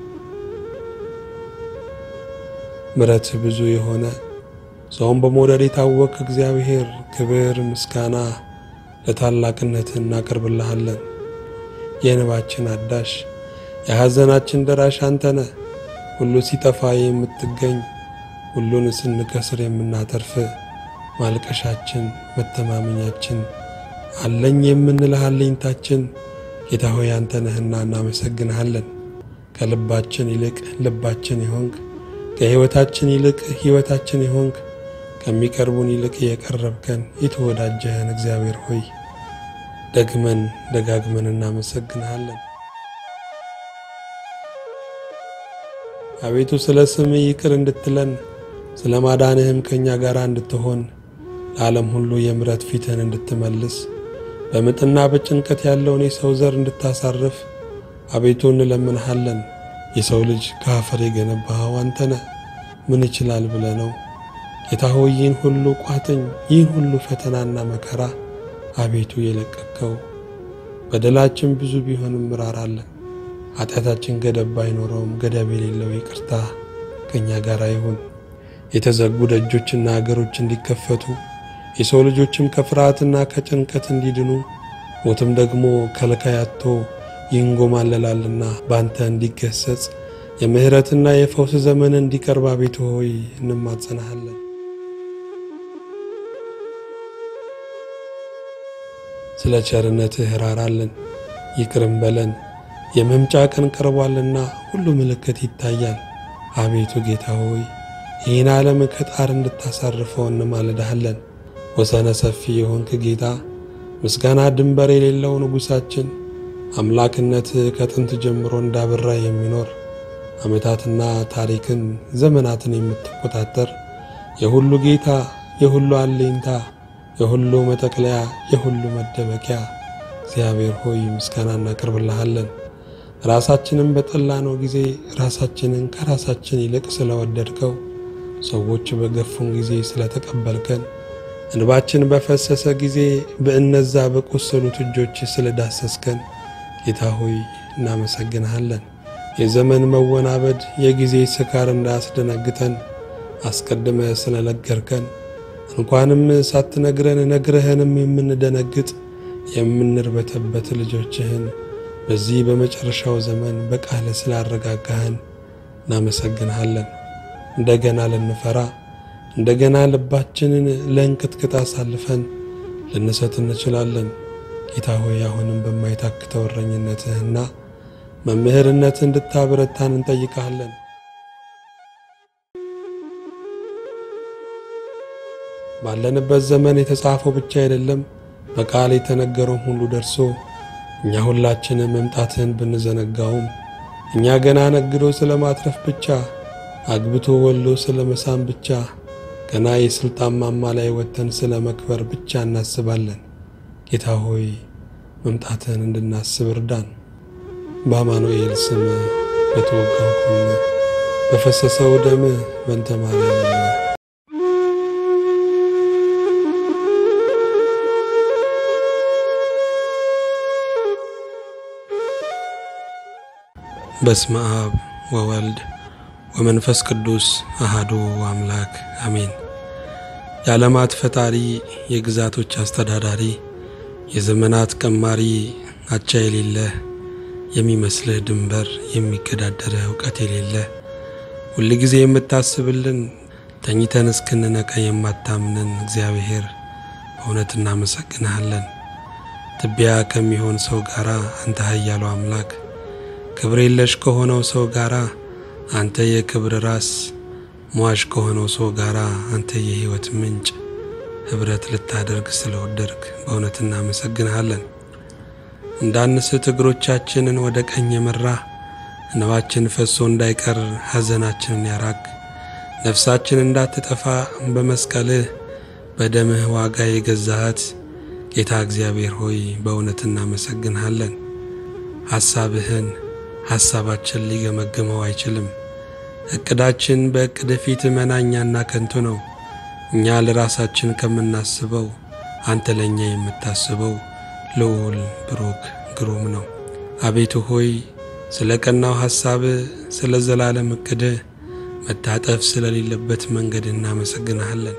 ምሕረት ብዙ የሆነ ሰውን በመውደድ የታወቀ እግዚአብሔር ክብር ምስጋና ለታላቅነትህ እናቀርብልሃለን የእንባችን አዳሽ የሐዘናችን ደራሽ አንተ ነህ ሁሉ ሲጠፋ የምትገኝ ሁሉን ስንከስር የምናተርፍ ማልቀሻችን መተማመኛችን አለኝ የምንልህ አለኝታችን ጌታ ሆይ አንተ ነህና እናመሰግንሃለን ከልባችን ይልቅ ልባችን ይሆንክ ከሕይወታችን ይልቅ ሕይወታችን ይሆንክ ከሚቀርቡን ይልቅ የቀረብከን የተወዳጀህን እግዚአብሔር ሆይ ደግመን ደጋግመን እናመሰግንሃለን አቤቱ ስለ ስምህ ይቅር እንድትለን ስለ ማዳንህም ከኛ ጋር እንድትሆን ለዓለም ሁሉ የምሕረት ፊትህን እንድትመልስ በምጥና በጭንቀት ያለውን የሰው ዘር እንድታሳርፍ አቤቱ እንለምንሃለን የሰው ልጅ ከአፈር የገነባኸው አንተ ነህ ምን ይችላል ብለህ ነው ጌታ ሆይ ይህን ሁሉ ቋጥኝ ይህን ሁሉ ፈተናና መከራ አቤቱ የለቀቅከው በደላችን ብዙ ቢሆንም ምራራለን ኃጢአታችን ገደብ አይኖረውም ገደብ የሌለው ይቅርታ ከኛ ጋር ይሁን የተዘጉ ደጆችና ሀገሮች እንዲከፈቱ የሰው ልጆችም ከፍርሃትና ከጭንቀት እንዲድኑ ሞትም ደግሞ ከልካያቶ ይንጎማለላልና ባንተ እንዲገሰጽ የምህረትና የፈውስ ዘመን እንዲቀርብ አቤቱ ሆይ እንማጸናሃለን ስለ ቸርነትህ ራራልን ይቅርም በለን የመምጫ ቀን ቀርቧልና ሁሉ ምልክት ይታያል አቤቱ ጌታ ሆይ ይህን ዓለም ከጣር እንድታሳርፈው እንማልድሃለን ወሰነ ሰፊ የሆንክ ጌታ ምስጋና ድንበር የሌለው ንጉሳችን አምላክነት ከጥንት ጀምሮ እንዳበራ የሚኖር አመታትና ታሪክን ዘመናትን የምትቆጣጠር የሁሉ ጌታ የሁሉ አለኝታ የሁሉ መጠቅለያ የሁሉ መደበቂያ እግዚአብሔር ሆይ ምስጋና እናቀርብልሃለን ራሳችንን በጠላነው ጊዜ ራሳችንን ከራሳችን ይልቅ ስለወደድከው ሰዎች በገፉን ጊዜ ስለተቀበልከን እንባችን በፈሰሰ ጊዜ በእነዛ በቆሰሉት እጆች ስለዳሰስከን ጌታ ሆይ እናመሰግንሃለን የዘመን መወናበድ የጊዜ ስካር እንዳስደነግጠን አስቀድመ ስለነገርከን እንኳንም ሳትነግረን ነግረህንም የምንደነግጥ የምንርበተበት ልጆችህን በዚህ በመጨረሻው ዘመን በቃል ስላረጋጋህን እናመሰግንሃለን እንደገና ለንፈራ እንደገና ልባችንን ለእንቅጥቅጥ አሳልፈን ልንሰጥ እንችላለን ጌታ ሆይ አሁንም በማይታክተው እረኝነትህና መምህርነትህ እንድታበረታን እንጠይቃለን ባለንበት ዘመን የተጻፈው ብቻ አይደለም በቃል የተነገረው ሁሉ ደርሶ እኛ ሁላችንም መምጣትህን ብንዘነጋውም እኛ ገና ነግዶ ስለማትረፍ ብቻ አግብቶ ወልዶ ስለመሳም ብቻ ገና የስልጣን ማማ ላይ ወተን ስለመክበር ብቻ እናስባለን ጌታ ሆይ መምጣትህን እንድናስብ እርዳን በአማኑኤል ስም በተወጋው ጎን በፈሰሰው ደም በእንተ ማርያም በስመ አብ ወወልድ ወመንፈስ ቅዱስ አሐዱ አምላክ አሜን። የዓለማት ፈጣሪ የግዛቶች አስተዳዳሪ የዘመናት ቀማሪ አቻ የሌለ የሚመስልህ ድንበር የሚገዳደር ዕውቀት የሌለ ሁሉ ጊዜ የምታስብልን ተኝተን እስክንነቃ የማታምነን እግዚአብሔር በእውነት እናመሰግንሃለን። ትቢያ ከሚሆን ሰው ጋራ አንተ ኃያሉ አምላክ ክብር የለሽ ከሆነው ሰው ጋራ አንተ የክብር ራስ ሟሽ ከሆነው ሰው ጋራ አንተ የሕይወት ምንጭ ህብረት ልታደርግ ስለወደድክ በእውነት እናመሰግንሃለን። እንዳንስት እግሮቻችንን ወደ ቀኝ የመራ እንባችን ፈሶ እንዳይቀር ሐዘናችንን ያራቅ ነፍሳችን እንዳትጠፋ በመስቀልህ በደምህ ዋጋ የገዛሃት ጌታ እግዚአብሔር ሆይ በእውነት እናመሰግንሃለን። ሐሳብህን ሐሳባችን ሊገመግመው አይችልም። እቅዳችን በእቅድ ፊት መናኛና ከንቱ ነው። እኛ ለራሳችን ከምናስበው አንተ ለኛ የምታስበው ልዑል ብሩክ ግሩም ነው። አቤቱ ሆይ ስለ ቀናው ሐሳብ ስለ ዘላለም እቅድ መታጠፍ ስለሌለበት መንገድ እናመሰግንሃለን።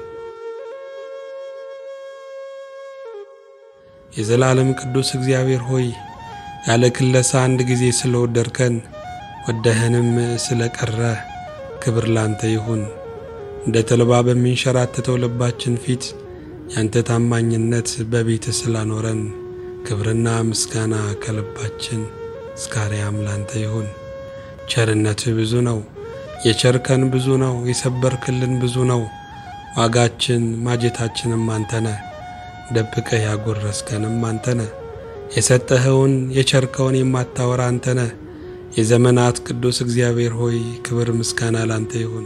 የዘላለም ቅዱስ እግዚአብሔር ሆይ ያለ ክለሳ አንድ ጊዜ ስለወደድከን ወደህንም ስለቀረ ክብር ላንተ ይሁን። እንደ ተልባ በሚንሸራተተው ልባችን ፊት ያንተ ታማኝነት በቤት ስላኖረን ክብርና ምስጋና ከልባችን እስከ አርያም ላንተ ይሁን። ቸርነትህ ብዙ ነው፣ የቸርከን ብዙ ነው፣ የሰበርክልን ብዙ ነው። ዋጋችን ማጀታችንም አንተነ ደብቀህ ያጎረስከንም አንተነ የሰጠኸውን የቸርከውን የማታወራ አንተነ የዘመናት ቅዱስ እግዚአብሔር ሆይ ክብር ምስጋና ላንተ ይሁን።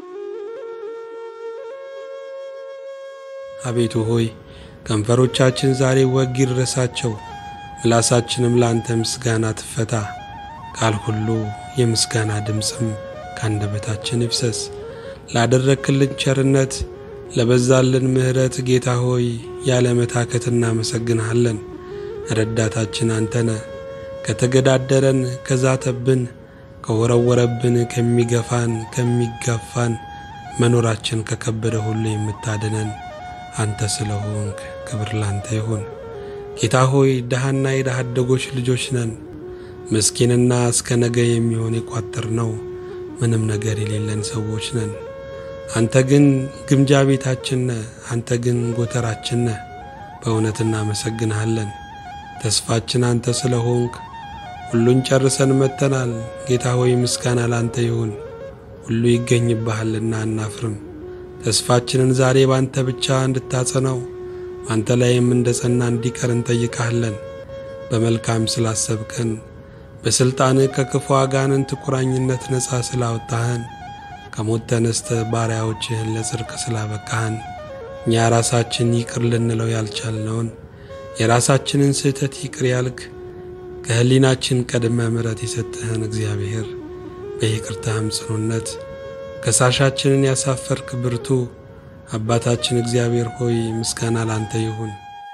አቤቱ ሆይ ከንፈሮቻችን ዛሬ ወግ ይድረሳቸው ምላሳችንም ላንተ ምስጋና ትፈታ። ቃል ሁሉ የምስጋና ድምጽም ካንደበታችን ይፍሰስ። ላደረክልን ቸርነት ለበዛልን ምህረት ጌታ ሆይ ያለ መታከት እናመሰግንሃለን። ረዳታችን አንተነ ከተገዳደረን ከዛተብን ከወረወረብን ከሚገፋን ከሚጋፋን መኖራችን ከከበደ ሁሉ የምታድነን አንተ ስለሆንክ ክብር ላንተ ይሁን። ጌታ ሆይ ደሃና የደሃ አደጎች ልጆች ነን። ምስኪንና እስከ ነገ የሚሆን የቋጠርነው ምንም ነገር የሌለን ሰዎች ነን። አንተ ግን ግምጃ ቤታችን ነህ፣ አንተ ግን ጎተራችን ነህ። በእውነት እናመሰግንሃለን። ተስፋችን አንተ ስለሆንክ ሁሉን ጨርሰን መተናል። ጌታ ሆይ ምስጋና ላንተ ይሁን። ሁሉ ይገኝብሃልና አናፍርም። ተስፋችንን ዛሬ ባንተ ብቻ እንድታጸናው አንተ ላይም እንደጸና እንዲቀር እንጠይቃለን። በመልካም ስላሰብከን በስልጣንህ ከክፉ አጋንንት ቁራኝነት ነፃ ስላወጣህን ከሞት ተነስተህ ባሪያዎችህን ለጽድቅ ስላበቃህን እኛ ራሳችን ይቅር ልንለው ያልቻልነውን የራሳችንን ስህተት ይቅር ያልክ ከህሊናችን ቀድመ ምሕረት የሰጠህን እግዚአብሔር በይቅርታህም ጽኑነት ከሳሻችንን ያሳፈርክ ብርቱ አባታችን እግዚአብሔር ሆይ ምስጋና ላንተ ይሁን።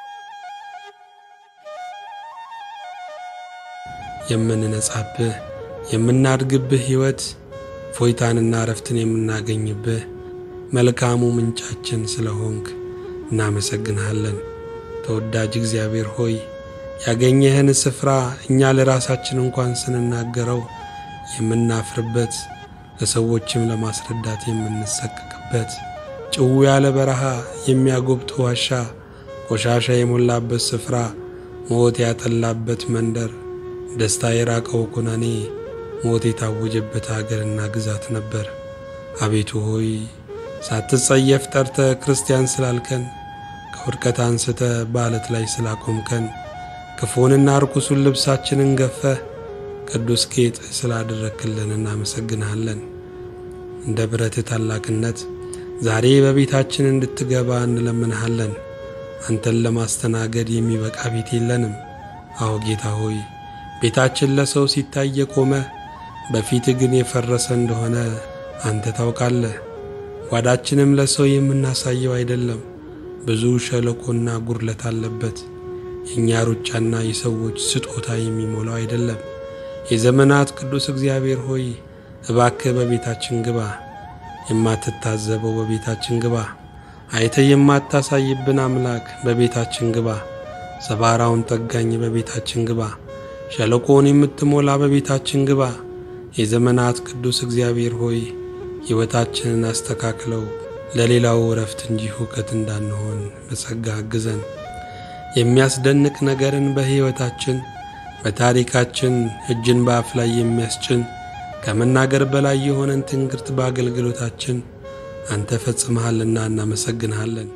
የምንነጻብህ የምናድግብህ ሕይወት ፎይታንና ረፍትን የምናገኝብህ መልካሙ ምንጫችን ስለሆንክ እናመሰግንሃለን። ተወዳጅ እግዚአብሔር ሆይ ያገኘህን ስፍራ እኛ ለራሳችን እንኳን ስንናገረው የምናፍርበት ለሰዎችም ለማስረዳት የምንሰቀቅበት ጭው ያለ በረሃ የሚያጎብጥ ዋሻ ቆሻሻ የሞላበት ስፍራ ሞት ያጠላበት መንደር ደስታ የራቀው ኩነኔ ሞት የታወጀበት ሀገርና ግዛት ነበር። አቤቱ ሆይ ሳትጸየፍ ጠርተ ክርስቲያን ስላልከን ከውድቀት አንስተ በዓለት ላይ ስላቆምከን ክፉንና ርኩሱን ልብሳችንን ገፈህ ቅዱስ ጌጥ ስላደረክልን እናመሰግንሃለን። እንደ ብረት ታላቅነት ዛሬ በቤታችን እንድትገባ እንለምንሃለን። አንተን ለማስተናገድ የሚበቃ ቤት የለንም። አዎ ጌታ ሆይ ቤታችን ለሰው ሲታይ የቆመ በፊት ግን የፈረሰ እንደሆነ አንተ ታውቃለህ። ጓዳችንም ለሰው የምናሳየው አይደለም፣ ብዙ ሸለቆና ጉርለት አለበት። የኛ ሩጫና የሰዎች ስጦታ የሚሞላው አይደለም። የዘመናት ቅዱስ እግዚአብሔር ሆይ እባክህ በቤታችን ግባ። የማትታዘበው በቤታችን ግባ። አይተ የማታሳይብን አምላክ በቤታችን ግባ። ሰባራውን ጠጋኝ በቤታችን ግባ። ሸለቆውን የምትሞላ በቤታችን ግባ። የዘመናት ቅዱስ እግዚአብሔር ሆይ ሕይወታችንን አስተካክለው ለሌላው ረፍት እንጂ ሁከት እንዳንሆን በጸጋ አግዘን። የሚያስደንቅ ነገርን በሕይወታችን በታሪካችን እጅን በአፍ ላይ የሚያስጭን ከመናገር በላይ የሆነን ትንግርት በአገልግሎታችን አንተ ፈጽመሃልና እናመሰግንሃለን።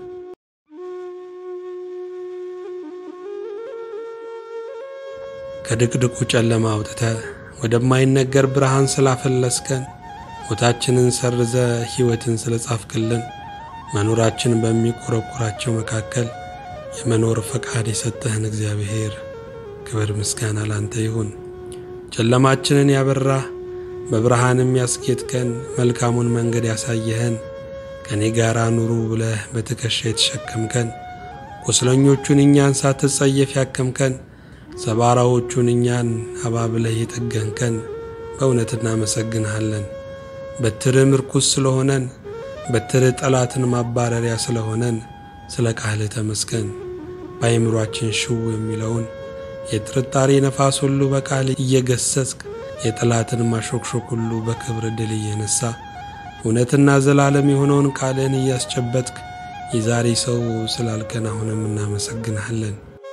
ከድቅድቁ ጨለማ አውጥተህ ወደማይነገር ብርሃን ስላፈለስከን ሞታችንን ሰርዘ ሕይወትን ስለጻፍክልን መኖራችን በሚቆረቆራቸው መካከል የመኖር ፈቃድ የሰጠህን እግዚአብሔር ክብር ምስጋና ላንተ ይሁን። ጨለማችንን ያበራህ በብርሃንም ያስጌጥከን መልካሙን መንገድ ያሳየህን ከኔ ጋር ኑሩ ብለህ በትከሻ የተሸከምከን ቁስለኞቹን እኛን ሳትጸየፍ ያከምከን ሰባራዎቹን እኛን አባብለህ የጠገንከን በእውነት እናመሰግንሃለን። በትር ምርኩስ ስለሆነን በትር ጠላትን ማባረሪያ ስለሆነን ስለ ቃልህ ተመስገን። በአእምሮአችን ሽው የሚለውን የጥርጣሬ ነፋስ ሁሉ በቃል እየገሰጽክ የጠላትን ማሾክሾክ ሁሉ በክብር ድል እየነሳ እውነትና ዘላለም የሆነውን ቃልህን እያስጨበጥክ የዛሬ ሰው ስላልከን አሁንም እናመሰግንሃለን።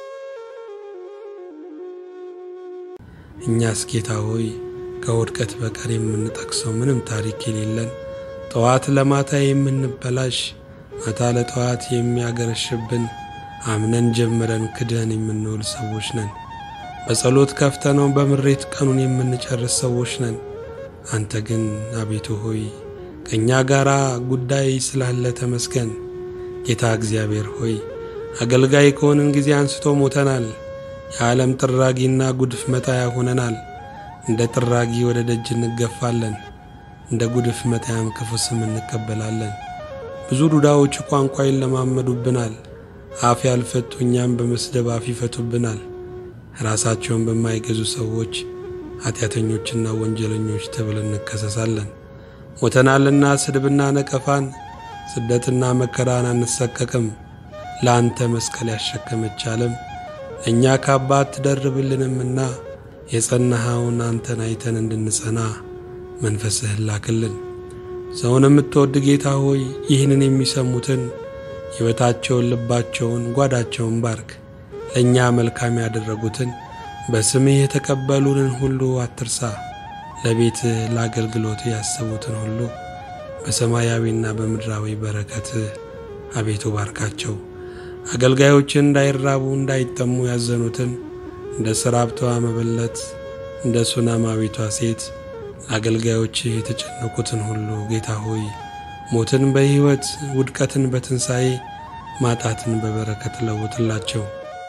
እኛስ ጌታ ሆይ ከውድቀት በቀር የምንጠቅሰው ምንም ታሪክ የሌለን ጠዋት ለማታ የምንበላሽ ማታ ለጠዋት የሚያገረሽብን አምነን ጀምረን ክደን የምንውል ሰዎች ነን። በጸሎት ከፍተነው በምሬት ቀኑን የምንጨርስ ሰዎች ነን። አንተ ግን አቤቱ ሆይ ከኛ ጋራ ጉዳይ ስላለ ተመስገን። ጌታ እግዚአብሔር ሆይ አገልጋይ ከሆንን ጊዜ አንስቶ ሞተናል። የዓለም ጥራጊና ጉድፍ መታያ ሆነናል። እንደ ጥራጊ ወደ ደጅ እንገፋለን፣ እንደ ጉድፍ መታያም ክፉ ስም እንቀበላለን። ብዙ ዱዳዎች ቋንቋ ይለማመዱብናል። አፍ ያልፈቱ እኛም በመስደብ አፍ ይፈቱብናል። ራሳቸውን በማይገዙ ሰዎች ኃጢአተኞችና ወንጀለኞች ተብለን እንከሰሳለን። ሞተናልና ስድብና ነቀፋን ስደትና መከራን አንሰቀቅም። ለአንተ መስቀል ያሸከመች ዓለም እኛ ከአባት ትደርብልንምና የጸናኸውን አንተን አይተን እንድንጸና መንፈስህን ላክልን። ሰውን የምትወድ ጌታ ሆይ ይህንን የሚሰሙትን ሕይወታቸውን፣ ልባቸውን፣ ጓዳቸውን ባርክ። ለእኛ መልካም ያደረጉትን በስምህ የተቀበሉንን ሁሉ አትርሳ። ለቤትህ ለአገልግሎት ያሰቡትን ሁሉ በሰማያዊና በምድራዊ በረከት አቤቱ ባርካቸው። አገልጋዮችን እንዳይራቡ እንዳይጠሙ ያዘኑትን እንደ ሰራብቷ መበለት እንደ ሱናማዊቷ ሴት አገልጋዮች የተጨነቁትን ሁሉ ጌታ ሆይ ሞትን በሕይወት ውድቀትን በትንሣኤ ማጣትን በበረከት ለውጥላቸው።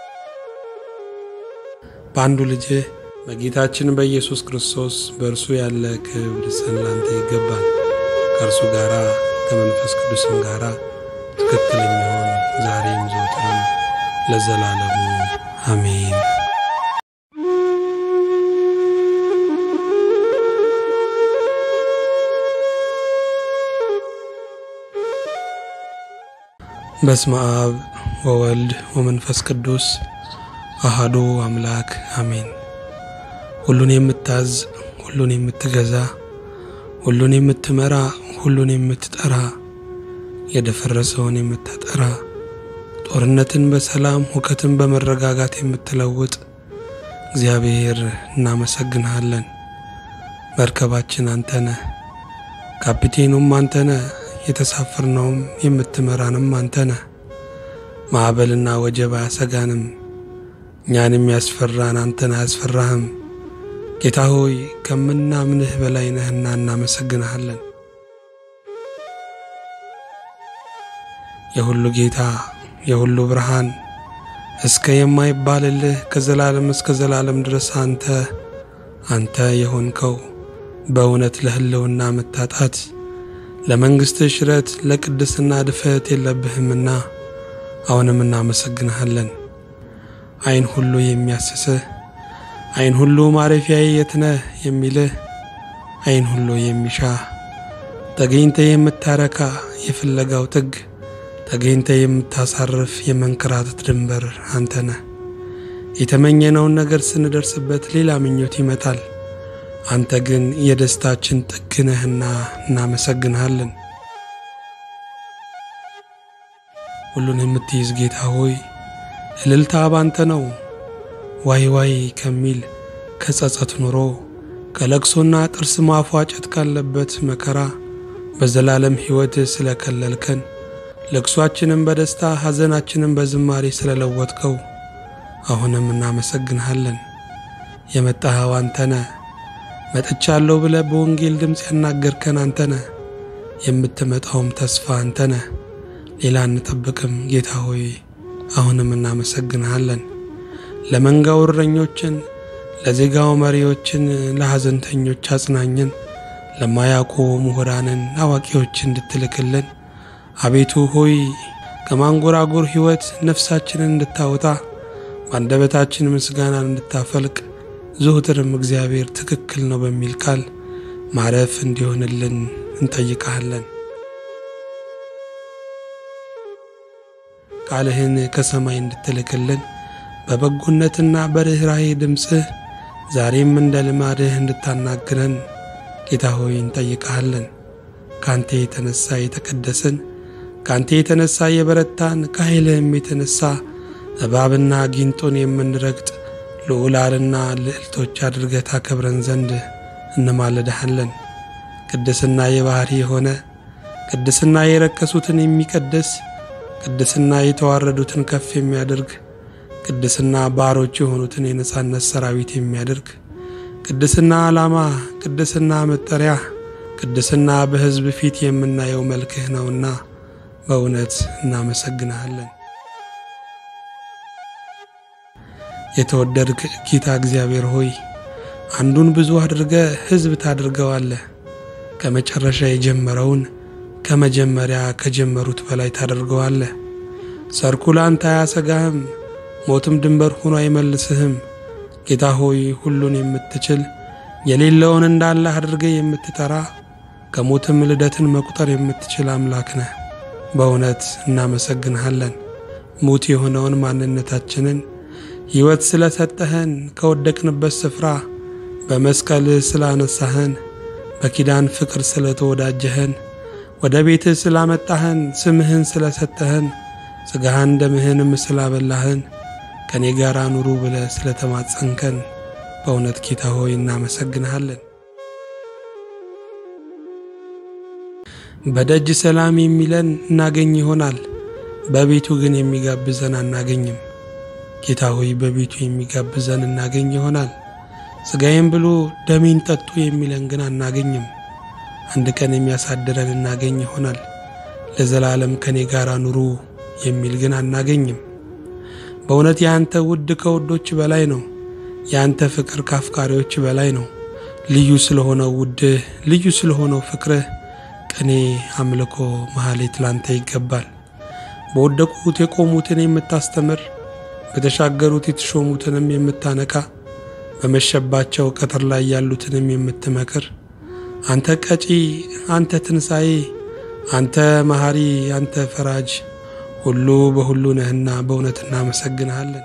በአንዱ ልጅ በጌታችን በኢየሱስ ክርስቶስ በእርሱ ያለ ክብር ሰላምታ ይገባል። ከእርሱ ጋራ ከመንፈስ ቅዱስም ጋራ ትክክል የሚሆን ዛሬም ዘወትርም ለዘላለሙ አሜን። በስመ አብ ወወልድ ወመንፈስ ቅዱስ አሐዱ አምላክ አሜን። ሁሉን የምታዝ ሁሉን የምትገዛ ሁሉን የምትመራ ሁሉን የምትጠራ የደፈረሰውን የምታጠራ ጦርነትን በሰላም ሁከትን በመረጋጋት የምትለውጥ እግዚአብሔር እናመሰግንሃለን። መርከባችን አንተ ነህ፣ ካፒቴኑም አንተ ነህ፣ የተሳፈርነውም የምትመራንም አንተ ነህ። ማዕበልና ወጀብ አያሰጋንም፣ እኛንም ያስፈራን አንተን አያስፈራህም። ጌታ ሆይ ከምናምንህ በላይ ነህና እናመሰግንሃለን። የሁሉ ጌታ የሁሉ ብርሃን እስከ የማይባልልህ ከዘላለም እስከ ዘላለም ድረስ አንተ አንተ የሆንከው በእውነት ለህልውና መታጣት ለመንግሥት ሽረት ለቅድስና ድፈት የለብህምና አሁንም እናመሰግንሃለን። አይን ሁሉ የሚያስስህ አይን ሁሉ ማረፊያዬ የት ነህ የሚልህ አይን ሁሉ የሚሻ ተገኝተ የምታረካ የፍለጋው ጥግ ተገኝተ የምታሳርፍ የመንከራተት ድንበር አንተ ነህ። የተመኘነውን ነገር ስንደርስበት ሌላ ምኞት ይመጣል። አንተ ግን የደስታችን ጥግ ነህና እናመሰግንሃለን። ሁሉን የምትይዝ ጌታ ሆይ እልልታ ባንተ ነው። ዋይ ዋይ ከሚል ከጸጸት ኑሮ ከለቅሶና ጥርስ ማፏጨት ካለበት መከራ በዘላለም ሕይወት ስለከለልከን ለቅሷችንን በደስታ ሐዘናችንን በዝማሬ ስለለወጥከው አሁንም እናመሰግንሃለን። የመጣኸው አንተ ነህ። መጥቻለሁ ብለህ በወንጌል ድምፅ ያናገርከን አንተ ነህ። የምትመጣውም ተስፋ አንተ ነህ። ሌላ እንጠብቅም ጌታ ሆይ አሁንም እናመሰግንሃለን። ለመንጋው እረኞችን ለዜጋው መሪዎችን ለሐዘንተኞች አጽናኝን ለማያውቁ ምሁራንን አዋቂዎች እንድትልክልን አቤቱ ሆይ ከማንጎራጎር ሕይወት ነፍሳችንን እንድታወጣ በአንደበታችን ምስጋናን እንድታፈልቅ ዘወትርም እግዚአብሔር ትክክል ነው በሚል ቃል ማረፍ እንዲሆንልን እንጠይቃለን። ቃልህን ከሰማይ እንድትልክልን በበጎነትና በርህራሄ ድምጽህ ዛሬም እንደ ልማድህ እንድታናግረን ጌታ ሆይ እንጠይቃለን። ካንተ የተነሳ የተቀደስን ካንተ የተነሳ የበረታን ከኃይልህም የተነሳ እባብና ጊንጦን የምንረግጥ ልዑላንና ልዕልቶች አድርገህ ታከብረን ዘንድ እንማልድሃለን። ቅድስና የባህሪ የሆነ ቅድስና የረከሱትን የሚቀድስ ቅድስና የተዋረዱትን ከፍ የሚያደርግ ቅድስና ባሮች የሆኑትን የነጻነት ሰራዊት የሚያደርግ ቅድስና ዓላማ ቅድስና መጠሪያ ቅድስና በሕዝብ ፊት የምናየው መልክህ ነውና በእውነት እናመሰግንሃለን። የተወደድክ ጌታ እግዚአብሔር ሆይ አንዱን ብዙ አድርገህ ሕዝብ ታደርገዋለህ። ከመጨረሻ የጀመረውን ከመጀመሪያ ከጀመሩት በላይ ታደርገዋለህ። ሰርኩ ላንተ አያሰጋህም፣ ሞትም ድንበር ሆኖ አይመልስህም። ጌታ ሆይ ሁሉን የምትችል የሌለውን እንዳለ አድርገህ የምትጠራ ከሞትም ልደትን መቁጠር የምትችል አምላክ ነህ። በእውነት እናመሰግንሃለን። ሙት የሆነውን ማንነታችንን ሕይወት ስለሰጠህን ከወደቅንበት ስፍራ በመስቀልህ ስላነሳህን በኪዳን ፍቅር ስለተወዳጀህን ወደ ቤትህ ስላመጣህን ስምህን ስለሰጠህን ሥጋህን ደምህንም ስላበላህን ከኔ ጋር ኑሩ ብለህ ስለተማጸንከን በእውነት ጌታ ሆይ እናመሰግንሃለን። በደጅ ሰላም የሚለን እናገኝ ይሆናል፣ በቤቱ ግን የሚጋብዘን አናገኝም። ጌታ ሆይ በቤቱ የሚጋብዘን እናገኝ ይሆናል፣ ሥጋዬን ብሉ ደሜን ጠጡ የሚለን ግን አናገኝም። አንድ ቀን የሚያሳድረን እናገኝ ይሆናል፣ ለዘላለም ከኔ ጋር ኑሩ የሚል ግን አናገኝም። በእውነት ያንተ ውድ ከውዶች በላይ ነው። ያንተ ፍቅር ካፍቃሪዎች በላይ ነው። ልዩ ስለሆነው ውድህ ልዩ ስለሆነው ፍቅርህ ቅኔ አምልኮ መሐሌት ላንተ ይገባል። በወደቁት የቆሙትን የምታስተምር በተሻገሩት የተሾሙትንም የምታነቃ በመሸባቸው ቀትር ላይ ያሉትንም የምትመክር አንተ ቀጪ አንተ ትንሣኤ አንተ መሐሪ አንተ ፈራጅ ሁሉ በሁሉ ነህና በእውነት እናመሰግንሃለን።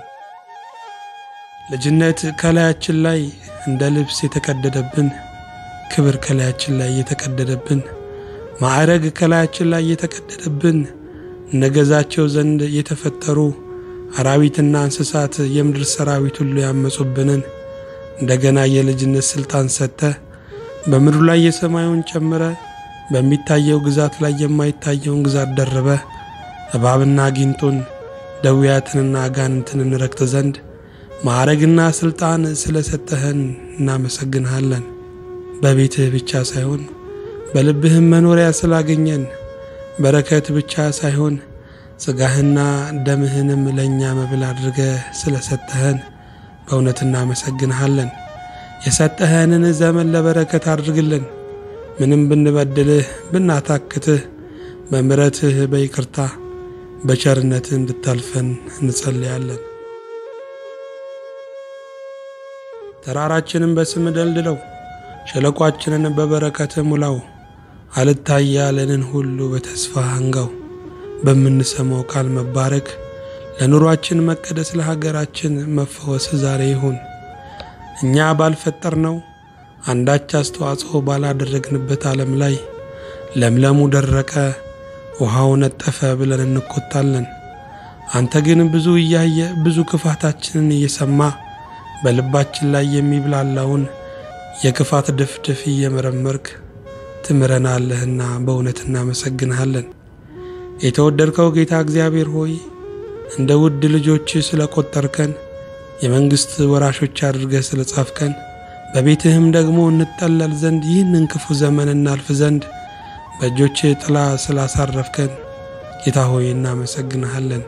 ልጅነት ከላያችን ላይ እንደ ልብስ የተቀደደብን፣ ክብር ከላያችን ላይ የተቀደደብን፣ ማዕረግ ከላያችን ላይ የተቀደደብን፣ ነገዛቸው ዘንድ የተፈጠሩ አራዊትና እንስሳት የምድር ሰራዊት ሁሉ ያመጹብንን እንደገና የልጅነት ስልጣን ሰጠ በምድሩ ላይ የሰማዩን ጨምረ በሚታየው ግዛት ላይ የማይታየውን ግዛት ደረበ እባብና ጊንጡን ደውያትንና አጋንንትን እንረግጥ ዘንድ ማዕረግና ስልጣን ስለሰጠህን እናመሰግንሃለን። በቤትህ ብቻ ሳይሆን በልብህም መኖሪያ ስላገኘን በረከት ብቻ ሳይሆን ሥጋህና ደምህንም ለእኛ መብል አድርገህ ስለሰጠህን በእውነት እናመሰግንሃለን። የሰጠህንን ዘመን ለበረከት አድርግልን። ምንም ብንበድልህ ብናታክትህ በምሕረትህ በይቅርታ በቸርነትህ እንድታልፈን እንጸልያለን። ተራራችንን በስም ደልድለው ሸለቋችንን በበረከት ሙላው። አልታያለንን ሁሉ በተስፋ አንጋው። በምንሰማው ቃል መባረክ ለኑሯችን መቀደስ ለሀገራችን መፈወስ ዛሬ ይሁን። እኛ ባልፈጠርነው አንዳች አስተዋጽኦ ባላደረግንበት ዓለም ላይ ለምለሙ ደረቀ ውሃው ነጠፈ ብለን እንቆጣለን። አንተ ግን ብዙ እያየ ብዙ ክፋታችንን እየሰማ በልባችን ላይ የሚብላላውን የክፋት ድፍድፍ እየመረመርክ ትምረናለህና በእውነት እናመሰግንሃለን። የተወደድከው ጌታ እግዚአብሔር ሆይ እንደ ውድ ልጆች ስለቆጠርከን የመንግስት ወራሾች አድርገህ ስለጻፍከን በቤትህም ደግሞ እንጠለል ዘንድ ይህንን ክፉ ዘመን እናልፍ ዘንድ በእጆች ጥላ ስላሳረፍከን ጌታ ሆይ እናመሰግንሃለን።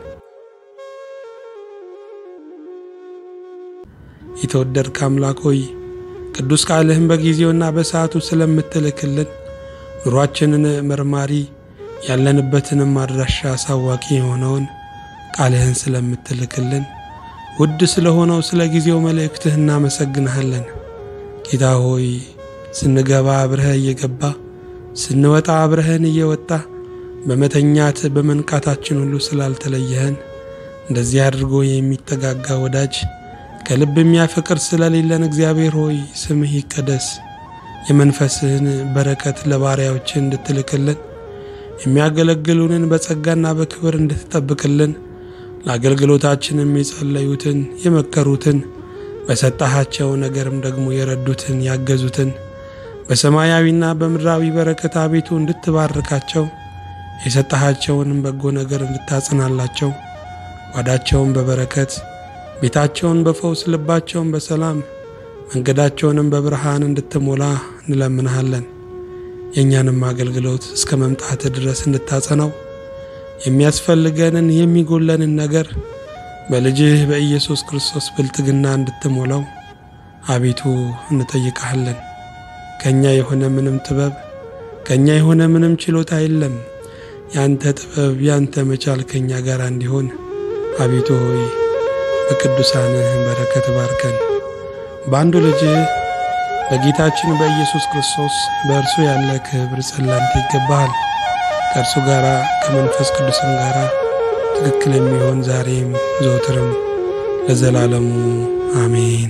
የተወደድክ አምላክ ሆይ ቅዱስ ቃልህን በጊዜውና በሰዓቱ ስለምትልክልን ኑሯችንን መርማሪ ያለንበትንም አድራሻ አሳዋቂ የሆነውን ቃልህን ስለምትልክልን ውድ ስለሆነው ስለ ጊዜው መልእክትህ እናመሰግንሃለን። ጌታ ሆይ ስንገባ አብረህ እየገባ ስንወጣ አብረህን እየወጣ በመተኛት በመንቃታችን ሁሉ ስላልተለየህን እንደዚህ አድርጎ የሚጠጋጋ ወዳጅ ከልብ የሚያፈቅር ስለሌለን እግዚአብሔር ሆይ ስምህ ይቀደስ። የመንፈስህን በረከት ለባሪያዎች እንድትልክልን የሚያገለግሉንን በጸጋና በክብር እንድትጠብቅልን ለአገልግሎታችንም የጸለዩትን የመከሩትን በሰጣሃቸው ነገርም ደግሞ የረዱትን ያገዙትን በሰማያዊና በምድራዊ በረከት አቤቱ እንድትባርካቸው የሰጣሃቸውንም በጎ ነገር እንድታጽናላቸው ጓዳቸውን በበረከት ቤታቸውን በፈውስ ልባቸውን በሰላም መንገዳቸውንም በብርሃን እንድትሞላ እንለምንሃለን። የኛንም አገልግሎት እስከ መምጣት ድረስ እንድታጸናው የሚያስፈልገንን የሚጎለንን ነገር በልጅህ በኢየሱስ ክርስቶስ ብልጥግና እንድትሞላው አቤቱ እንጠይቅሃለን። ከኛ የሆነ ምንም ጥበብ ከኛ የሆነ ምንም ችሎታ የለም። ያንተ ጥበብ ያንተ መቻል ከኛ ጋር እንዲሆን አቤቱ ሆይ በቅዱሳንህ በረከት ባርከን። በአንዱ ልጅ በጌታችን በኢየሱስ ክርስቶስ በእርሱ ያለ ክብር ጸላንተ ይገባሃል። ከእርሱ ጋር ከመንፈስ ቅዱስም ጋር ትክክል የሚሆን ዛሬም ዘወትርም ለዘላለሙ አሜን።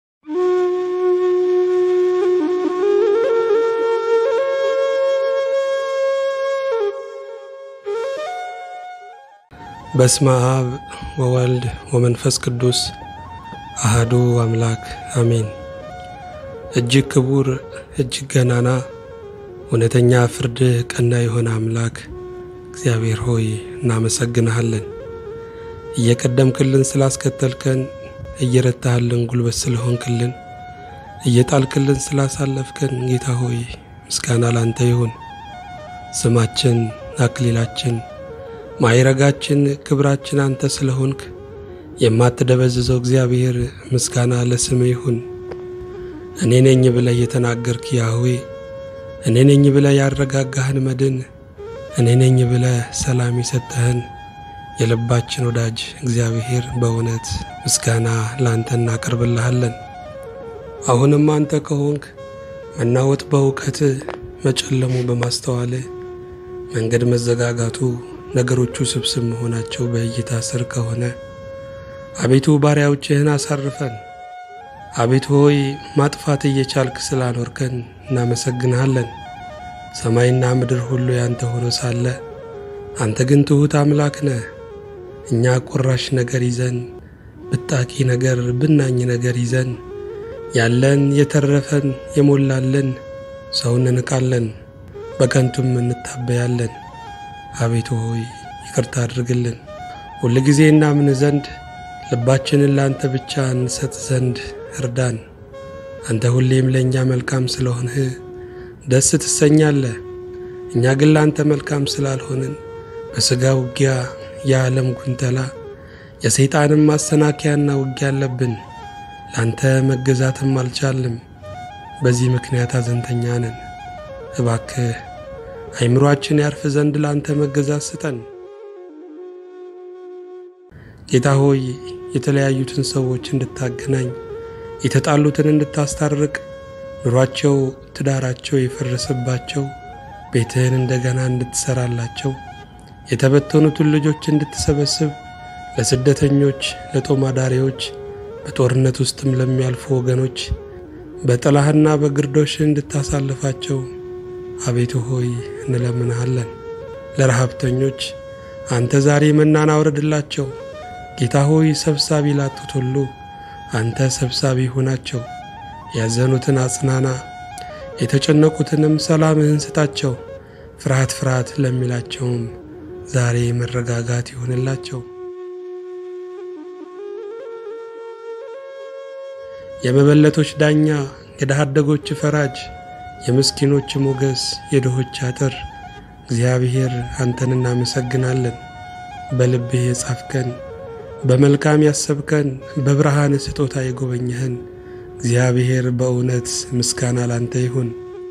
በስመ አብ ወወልድ ወመንፈስ ቅዱስ አሐዱ አምላክ አሜን። እጅግ ክቡር እጅግ ገናና እውነተኛ ፍርድ ቀና የሆነ አምላክ እግዚአብሔር ሆይ እናመሰግንሃለን። እየቀደምክልን ስላስከተልከን እየረታህልን ጉልበት ስለሆንክልን እየጣልክልን ስላሳለፍከን ጌታ ሆይ ምስጋና ላንተ ይሁን። ስማችን አክሊላችን ማይረጋችን ክብራችን አንተ ስለሆንክ የማትደበዝዘው እግዚአብሔር ምስጋና ለስምህ ይሁን። እኔ ነኝ ብለህ የተናገርክ ያህዌ እኔ ነኝ ብለህ ያረጋጋህን መድን እኔ ነኝ ብለህ ሰላም የሰጠህን የልባችን ወዳጅ እግዚአብሔር በእውነት ምስጋና ላንተ እናቀርብልሃለን። አሁንም አንተ ከሆንክ መናወጥ በእውቀት መጨለሙ በማስተዋል መንገድ መዘጋጋቱ ነገሮቹ ስብስብ መሆናቸው በእይታ ስር ከሆነ አቤቱ ባሪያዎችህን አሳርፈን። አቤቱ ሆይ ማጥፋት እየቻልክ ስላኖርከን እናመሰግንሃለን። ሰማይና ምድር ሁሉ ያንተ ሆኖ ሳለ አንተ ግን ትሁት አምላክ ነህ። እኛ ቁራሽ ነገር ይዘን ብጣቂ ነገር ብናኝ ነገር ይዘን ያለን የተረፈን የሞላለን ሰውን እንቃለን በከንቱም እንታበያለን። አቤቱ ሆይ ይቅርታ አድርግልን። ሁሉ ጊዜ እናምን ዘንድ ልባችንን ላንተ ብቻ እንሰጥ ዘንድ እርዳን። አንተ ሁሌም ለኛ መልካም ስለሆንህ ደስ ትሰኛለህ። እኛ ግን ላንተ መልካም ስላልሆንን በሥጋ ውጊያ የዓለም ጉንተላ የሰይጣንም ማሰናከያና ውጊያ አለብን። ላንተ መገዛትም አልቻልም። በዚህ ምክንያት አዘንተኛ ነን። እባክህ አይምሮአችን ያርፍ ዘንድ ላንተ መገዛት ስጠን። ጌታ ሆይ የተለያዩትን ሰዎች እንድታገናኝ የተጣሉትን እንድታስታርቅ ኑሯቸው ትዳራቸው የፈረሰባቸው ቤትህን እንደገና እንድትሰራላቸው የተበተኑትን ልጆች እንድትሰበስብ ለስደተኞች ለጦም አዳሪዎች በጦርነት ውስጥም ለሚያልፉ ወገኖች በጥላህና በግርዶሽ እንድታሳልፋቸው አቤቱ ሆይ እንለምንሃለን። ለረሃብተኞች አንተ ዛሬ መናን አውርድላቸው። ጌታ ሆይ ሰብሳቢ ላጡት ሁሉ አንተ ሰብሳቢ ሁናቸው። ያዘኑትን አጽናና፣ የተጨነቁትንም ሰላምህን ስጣቸው። ፍርሃት ፍርሃት ለሚላቸውም ዛሬ መረጋጋት ይሁንላቸው። የመበለቶች ዳኛ፣ የድሃ አደጎች ፈራጅ፣ የምስኪኖች ሞገስ፣ የድሆች አጥር እግዚአብሔር አንተን እናመሰግናለን። በልብህ የጻፍከን በመልካም ያሰብከን በብርሃን ስጦታ የጎበኘህን እግዚአብሔር በእውነት ምስጋና ላንተ ይሁን።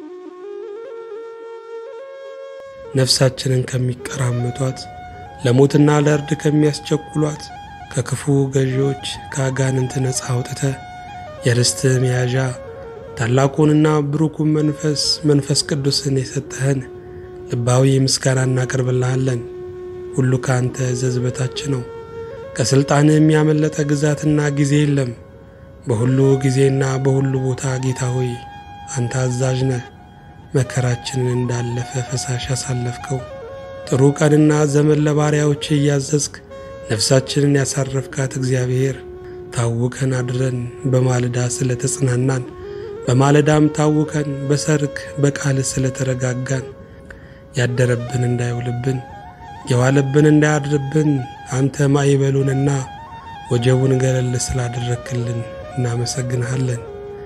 ነፍሳችንን ከሚቀራመቷት ለሞትና ለእርድ ከሚያስቸኩሏት ከክፉ ገዢዎች ከአጋንንት ነፃ አውጥተህ የርስትህ መያዣ ታላቁንና ብሩኩን መንፈስ መንፈስ ቅዱስን የሰጠህን ልባዊ ምስጋና እናቀርብልሃለን። ሁሉ ካንተ እዘዝ በታች ነው። ከስልጣንህ የሚያመለጠ ግዛትና ጊዜ የለም። በሁሉ ጊዜና በሁሉ ቦታ ጌታ ሆይ አንተ አዛዥ ነህ። መከራችንን እንዳለፈ ፈሳሽ ያሳለፍከው ጥሩ ቀንና ዘመን ለባሪያዎች እያዘዝክ ነፍሳችንን ያሳረፍካት እግዚአብሔር ታውከን አድረን በማለዳ ስለተጽናናን በማለዳም ታውከን በሰርክ በቃል ስለተረጋጋን ያደረብን እንዳይውልብን የዋለብን እንዳያድርብን አንተ ማይበሉንና ወጀቡን ገለል ስላደረክልን እናመሰግንሃለን።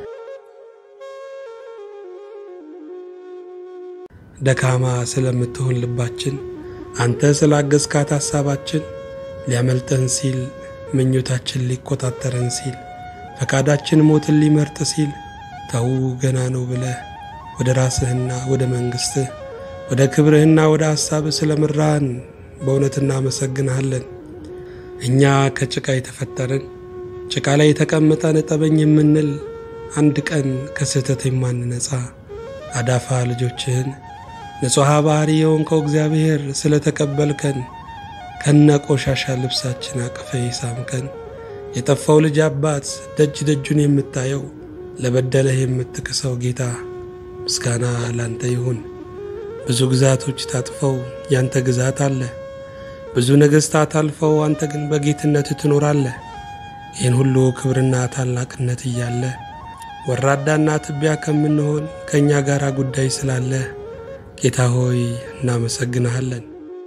ደካማ ስለምትሆን ልባችን አንተ ስላገዝካት ሐሳባችን ሊያመልጠን ሲል ምኞታችን ሊቆጣጠረን ሲል ፈቃዳችን ሞትን ሊመርጥ ሲል ተው ገና ነው ብለህ ወደ ራስህና ወደ መንግሥትህ ወደ ክብርህና ወደ ሐሳብህ ስለመራን በእውነት እናመሰግንሃለን። እኛ ከጭቃ የተፈጠርን ጭቃ ላይ ተቀምጠን እጠበኝ የምንል አንድ ቀን ከስህተት የማንነጻ አዳፋ ልጆችህን ንጹሐ ባሕሪ የሆንከው እግዚአብሔር ስለተቀበልከን ከነ ቆሻሻ ልብሳችን አቅፈ ይሳምከን የጠፋው ልጅ አባት ደጅ ደጁን የምታየው ለበደለህ የምትክሰው ጌታ ምስጋና ላንተ ይሁን። ብዙ ግዛቶች ታጥፈው ያንተ ግዛት አለ። ብዙ ነገሥታት አልፈው አንተ ግን በጌትነት ትኖራለህ። ይህን ሁሉ ክብርና ታላቅነት እያለ ወራዳና ትቢያ ከምንሆን ከእኛ ጋር ጉዳይ ስላለ ጌታ ሆይ እናመሰግንሃለን።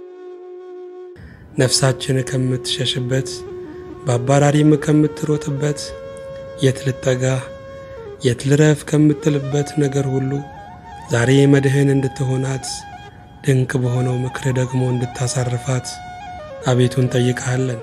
ነፍሳችን ከምትሸሽበት በአባራሪም ከምትሮጥበት የት ልጠጋ የት ልረፍ ከምትልበት ነገር ሁሉ ዛሬ መድህን እንድትሆናት ድንቅ በሆነው ምክር ደግሞ እንድታሳርፋት አቤቱን ጠይቀሃለን።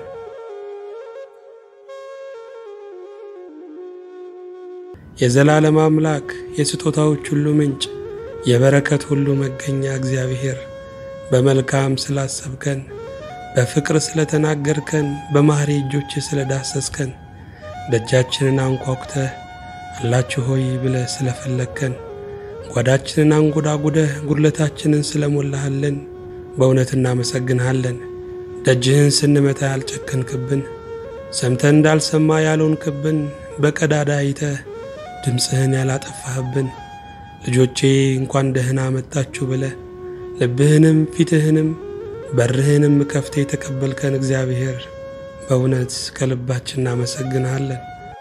የዘላለም አምላክ የስጦታዎች ሁሉ ምንጭ የበረከት ሁሉ መገኛ እግዚአብሔር በመልካም ስላሰብከን በፍቅር ስለተናገርከን በማህሪ እጆች ስለዳሰስከን ደጃችንን አንኳኩተህ አላችሁ ሆይ ብለህ ስለፈለከን ጓዳችንን አንጎዳጉደህ ጉድለታችንን ስለሞላህልን በእውነት እናመሰግንሃለን። ደጅህን ስንመታ ያልጨከንክብን ሰምተን እንዳልሰማ ያልሆንክብን በቀዳዳ አይተህ ድምፅህን ያላጠፋህብን ልጆቼ እንኳን ደህና መጣችሁ ብለህ ልብህንም ፊትህንም በርህንም ከፍተህ የተቀበልከን እግዚአብሔር በእውነት ከልባችን እናመሰግንሃለን።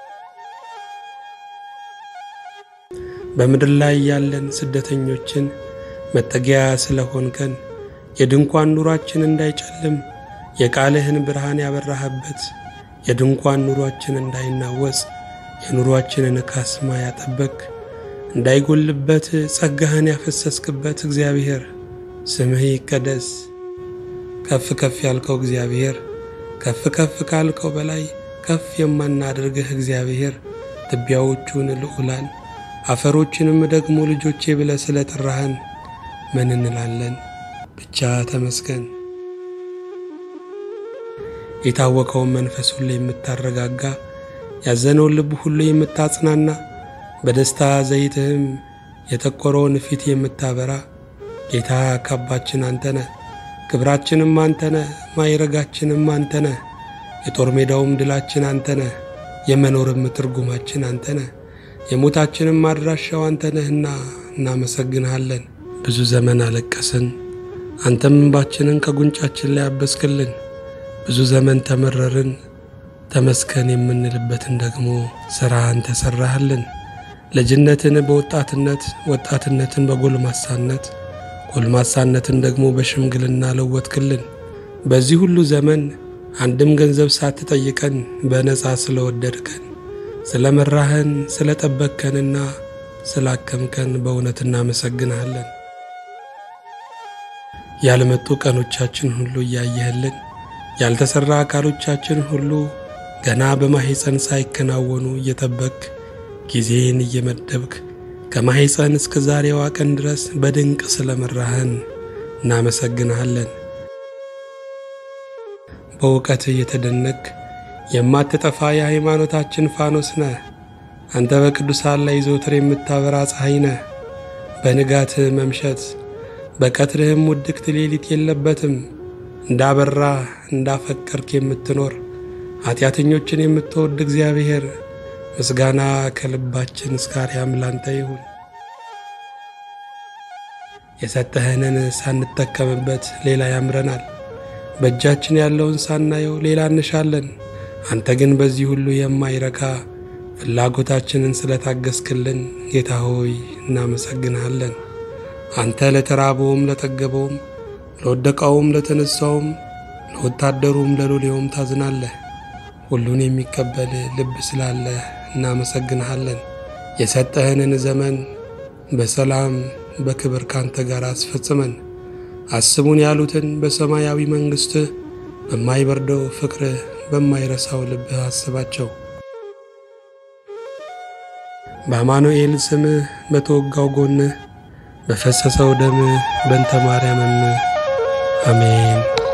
በምድር ላይ ያለን ስደተኞችን መጠጊያ ስለሆንከን የድንኳን ኑሯችን እንዳይጨልም የቃልህን ብርሃን ያበራህበት የድንኳን ኑሯችን እንዳይናወጽ የኑሯችንን ካስማ ያጠበቅ እንዳይጎልበት ጸጋህን ያፈሰስክበት እግዚአብሔር ስምህ ይቀደስ። ከፍ ከፍ ያልከው እግዚአብሔር ከፍ ከፍ ካልከው በላይ ከፍ የማናደርግህ እግዚአብሔር ትቢያዎቹን ልዑላን አፈሮችንም ደግሞ ልጆቼ ብለህ ስለጠራህን ምን እንላለን? ብቻ ተመስገን። የታወከውን መንፈስ ሁሉ የምታረጋጋ ያዘነውን ልብ ሁሉ የምታጽናና በደስታ ዘይትህም የተቆረውን ፊት የምታበራ ጌታ ካባችን አንተነ ክብራችንም አንተነ ማይረጋችንም አንተነ የጦር ሜዳውም ድላችን አንተነ የመኖርም ትርጉማችን አንተነ የሞታችንም ማድራሻው አንተነህና እናመሰግንሃለን። ብዙ ዘመን አለቀስን አንተም እንባችንን ከጉንጫችን ላይ አበስክልን። ብዙ ዘመን ተመረርን ተመስገን የምንልበትን ደግሞ ሥራህን ተሰራህልን። ልጅነትን በወጣትነት ወጣትነትን በጎልማሳነት ጎልማሳነትን ደግሞ በሽምግልና ለወጥክልን። በዚህ ሁሉ ዘመን አንድም ገንዘብ ሳትጠይቀን በነፃ ስለወደድከን ስለመራህን ስለጠበቅከንና ስላከምከን በእውነት እናመሰግንሃለን። ያልመጡ ቀኖቻችን ሁሉ እያየህልን ያልተሰራ አካሎቻችን ሁሉ ገና በማህፀን ሳይከናወኑ እየጠበቅ ጊዜን እየመደብክ ከማህፀን እስከ ዛሬዋ ቀን ድረስ በድንቅ ስለመራህን እናመሰግንሃለን። በእውቀት እየተደነቅ የማትጠፋ የሃይማኖታችን ፋኖስ ነህ። አንተ በቅዱሳን ላይ ዘወትር የምታበራ ፀሐይ ነህ። በንጋት መምሸት በቀትርህም ውድቅት ሌሊት የለበትም። እንዳበራ እንዳፈቀርክ የምትኖር ኃጢአተኞችን የምትወድ እግዚአብሔር ምስጋና ከልባችን እስከ አርያም ላንተ ይሁን። የሰጠህንን ሳንጠቀምበት ሌላ ያምረናል። በእጃችን ያለውን ሳናየው ሌላ እንሻለን። አንተ ግን በዚህ ሁሉ የማይረካ ፍላጎታችንን ስለታገስክልን ጌታ ሆይ እናመሰግንሃለን። አንተ ለተራበውም ለጠገበውም ለወደቀውም ለተነሳውም ለወታደሩም ለሎሌውም ታዝናለህ። ሁሉን የሚቀበል ልብ ስላለ እናመሰግንሃለን። የሰጠህንን ዘመን በሰላም በክብር ካንተ ጋር አስፈጽመን አስቡን ያሉትን በሰማያዊ መንግሥትህ በማይበርደው ፍቅርህ በማይረሳው ልብህ አስባቸው። በአማኑኤል ስምህ በተወጋው ጎንህ በፈሰሰው ደምህ በእንተ ማርያምም አሜን።